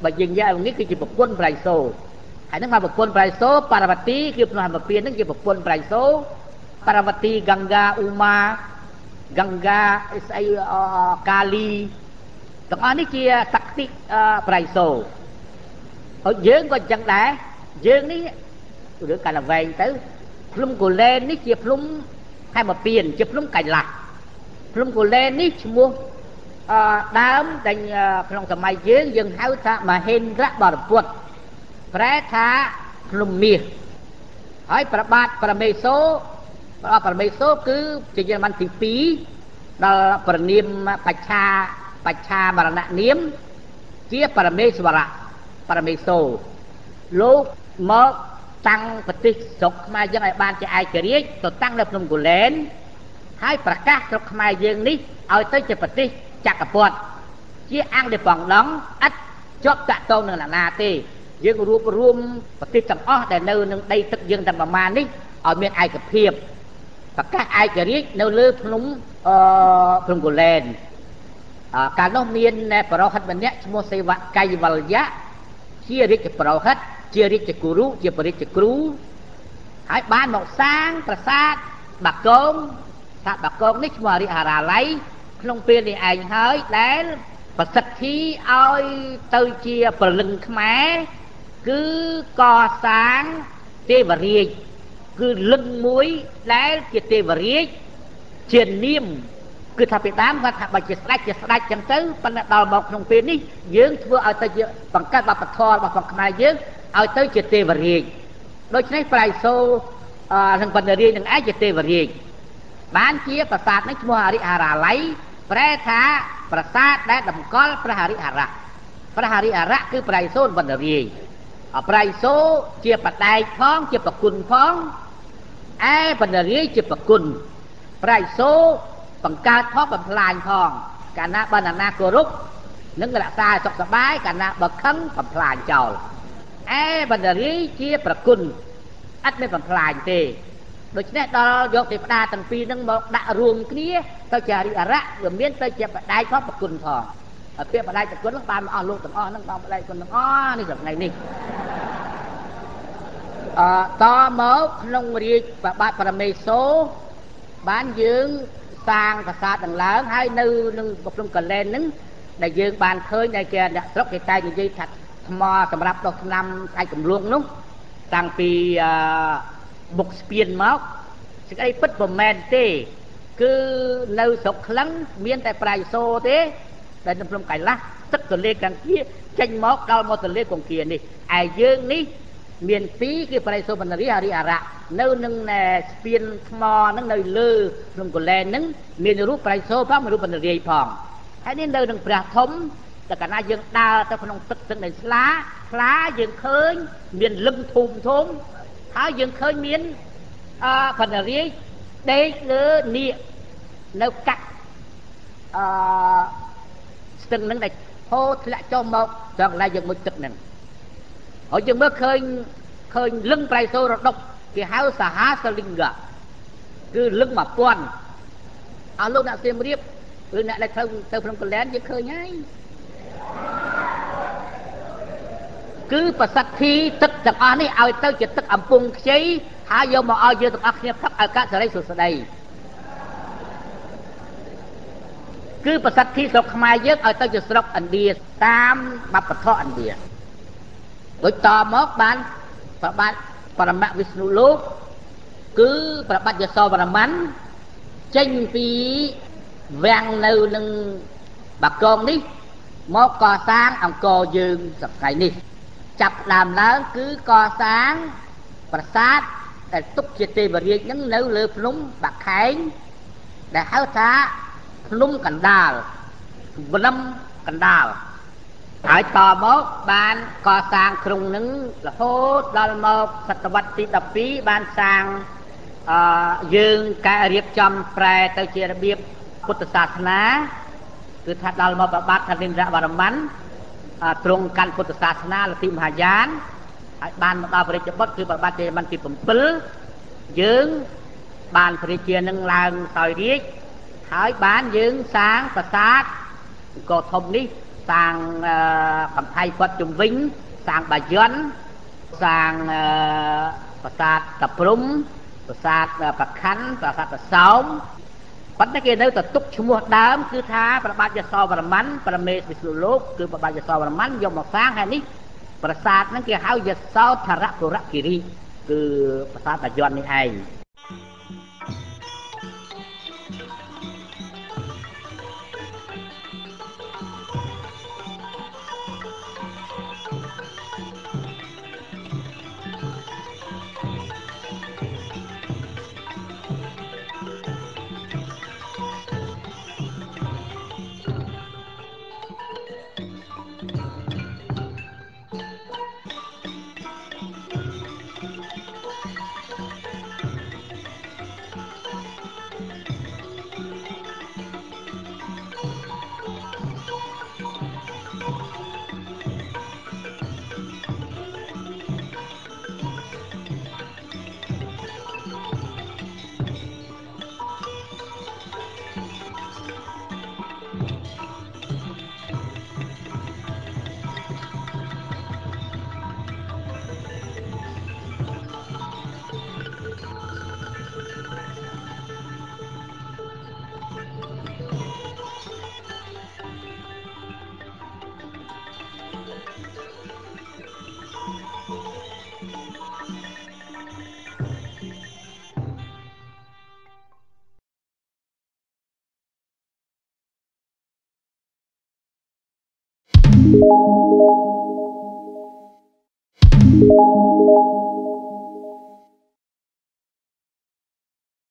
បើយើងយកនេះគឺជាប្រពន្ធប្រៃសូហើយនឹងមកប្រពន្ធប្រៃសូបារវទីគឺភ្នំពពាននឹងជាប្រពន្ធប្រៃសូបារវទីកង្កាឧមាកង្កាស្អីកាលីទាំងអស់នេះជាសក្តិប្រៃសូហើយយើងក៏អញ្ចឹងដែរយើងនេះរឿងកាលវែងទៅភ្លុំកូលែននេះជាភ្លុំហេមពៀនជាភ្លុំកៃឡាស់ភ្លុំកូលែននេះឈ្មោះអឺដើមដែលក្នុងសម័យយើងយើងហៅថាមហេន្ទ្របរពុទ្ធប្រែថាភ្លុំមាសហើយប្របាទប្រមេសូប្រប្រមេសូគឺជាយមទីពីរដល់ប្រនាមបច្ឆាបច្ឆាមរណនាមជាប្រមេស្វរៈប្រមេសូលោកមកតាំងប្រទេសស្រុកខ្មែរយើងឲ្យបានជាឯករាជ្យទៅតាំងនៅភ្នំកូលែនហើយប្រកាសស្រុកខ្មែរយើងនេះឲ្យទៅជាប្រទេសចក្រពត្តិជាអង្គដែលបងដងឥតជាប់តាក់ទងនឹងណានាទេយើងរួបរวมប្រទេសទាំងអស់ដែលនៅនឹងដីទឹកយើងតែប្រមាណនេះឲ្យមានឯកភាពប្រកាសឯករាជ្យនៅលើភ្នំអឺភ្នំកូលែនកាលនោះមានបរិហិតម្នាក់ឈ្មោះសេវកៃវលយៈជារាជបរិហិតជារាជគរុជាបរិជ្ជគ្រូហើយបានមកសាងប្រាសាទបាគងថាបាគងនេះឈ្មោះអរិហរាល័យក្នុងពេលនេះឯងហើយដែលប្រសិទ្ធិឲ្យទៅជាព្រលឹងខ្មែរគឺកសាងទេវរាជគឺលឹងមួយដែលជាទេវរាជជានាមគឺថាពីដើមគាត់ថាបើជាស្ដេចជាស្ដេចចឹងទៅប៉ុន្តែដល់មកក្នុងពេលនេះយើងធ្វើឲ្យទៅជាបង្កើតវប្បធម៌របស់ខ្មែរយើងឲ្យទៅជាទេវរាជដូច្នេះប្រៃសូនឹងបណ្ឌរាជនឹងឯងជាទេវរាជបានជាប្រាសាទនេះឈ្មោះអរិហរាល័យប្រែថាប្រាសាទដែលតម្កល់ព្រះហរិហរៈព្រះហរិហរៈគឺប្រៃសូបណ្ឌរាជប្រៃសូជាបដែកផងជាប្រគុណផងឯបណ្ឌរាជជាប្រគុណប្រៃសូបង្កើតផងបំផ្លាញផងកាលណាបើណានាគោរពនឹងរក្សាសុខសប្បាយកាលណាបើខឹងបំផ្លាញចោលឯបណ្ឌរាជជាប្រគុណអត់មានបំផ្លាញទេដូច្នេះដល់យកទេវតាទាំងពីរនឹងមកដាក់រួមគ្នាទៅជាអរិហរៈវាមានទៅជាបដែកផងប្រគុណផងហើយពាក្យបដែកប្រគុណនឹងបានមកអស់លោកទាំងអស់ហ្នឹងដល់បដែកគុណទាំងអស់នេះថ្ងៃនេះអឺតមកក្នុងរាជបាទប្រមេសូបានយើងសាងប្រាសាទនឹងឡើងហើយនៅនឹងកំភ្នំកលែនហ្នឹងដែលយើងបានឃើញដែលគេអ្នកស្រុកគេតែនិយាយថាថ្មសម្រាប់ដុសថ្នាំអាចកំលួងនោះតាំងពីអឺបុកស្ពានមកសេចក្តីពិតមិនមែនទេគឺនៅស្រុកក្លឹងមានតែប្រៃសូទេដែលនៅភ្នំកៃឡាស់ទឹកទន្លេកង្គាចេញមកដល់មកទន្លេកង្គានេះឯយើងនេះមានពីរគឺប្រៃសូបណ្ឌរាជហរិហរៈនៅនឹងស្ពានថ្មហ្នឹងនៅលើភ្នំកូលែនហ្នឹងមានរូបប្រៃសូផងមានរូបបណ្ឌរាជផងហើយនេះនៅនឹងព្រះធំតែកាលណាយើងដើរទៅក្នុងទឹកទឹកនៃស្លាស្លាយើងឃើញមានលឹងធំធំហើយយើងឃើញមានអឺបណ្ឌរាជដេកលើនាគនៅកាក់អឺស្ទឹងហ្នឹងដែលហូរធ្លាក់ចុះមកត្រង់កន្លែងយើងមុជទឹកហ្នឹងហើយយើងមើលឃើញឃើញលឹងប្រៃសូរដុកគេហៅសាហាសលិង្កគឺលឹងមួយពាន់អស់លោកអ្នកសៀមរាបឬអ្នកដែលទៅទៅក្នុងកលែនយើងឃើញហើយគឺប្រសិទ្ធិទឹកទាំងអស់នេះឲ្យទៅជាទឹកអំពង់ខ្ចីហើយយកមកឲ្យយើងទាំងអស់គ្នាផឹកឲ្យកសិរីសុស្ដីគឺប្រសិទ្ធិស្រុកខ្មែរយើងឲ្យទៅជាស្រុកឥណ្ឌាតាមបព្វធម៌ឥណ្ឌាដូចតមកបានប្របាទបរមវិស្ណុលោកគឺប្របាទយសោវរ្ម័នចេញពីវាំងនៅនឹងបាគងនេះមកកសាងអង្គរយើងសប្តាហ៍នេះចាប់ដើមឡើងគឺកសាងប្រាសាទដែលទុកជាទេវរាជនឹងនៅលើភ្នំបាខែងដែលហៅថាភ្នំកណ្ដាលភ្នំកណ្ដាលហើយតមកបានកសាងក្រុងនឹងរហូតដល់មកសតវត្សទីដប់ពីរបានសាងអឺយើងកែរៀបចំប្រែទៅជារបៀបពុទ្ធសាសនាគឺថាដល់មកប្របាទខនិនរវរ្ម័នទ្រង់កាន់ពុទ្ធសាសនាលទ្ធិមហាយានហើយបានមកដល់ព្រះរាជបុត្រគឺប្របាទជ័យវរ្ម័នទីbảyយើងបានព្រះរាជានឹងឡើងសោយរាជហើយបានយើងសាងប្រាសាទអង្គរធំនេះ sang cầm thay quật trùng vinh sang bà dân sang Prasat Tập Rung Prasat Bạc Khánh Prasat Bạc Sóngប៉ុន្តែគេនៅតែទុកឈ្មោះដើមគឺថាព្រះបាទយសោវរ្ម័នបរមេវិស្ណុលោកគឺព្រះបាទយសោវរ្ម័នយកមកសាងហើយនេះប្រាសាទហ្នឹងគេហៅយសោធរពុរគិរីគឺប្រាសាទបាយ័ននេះឯង you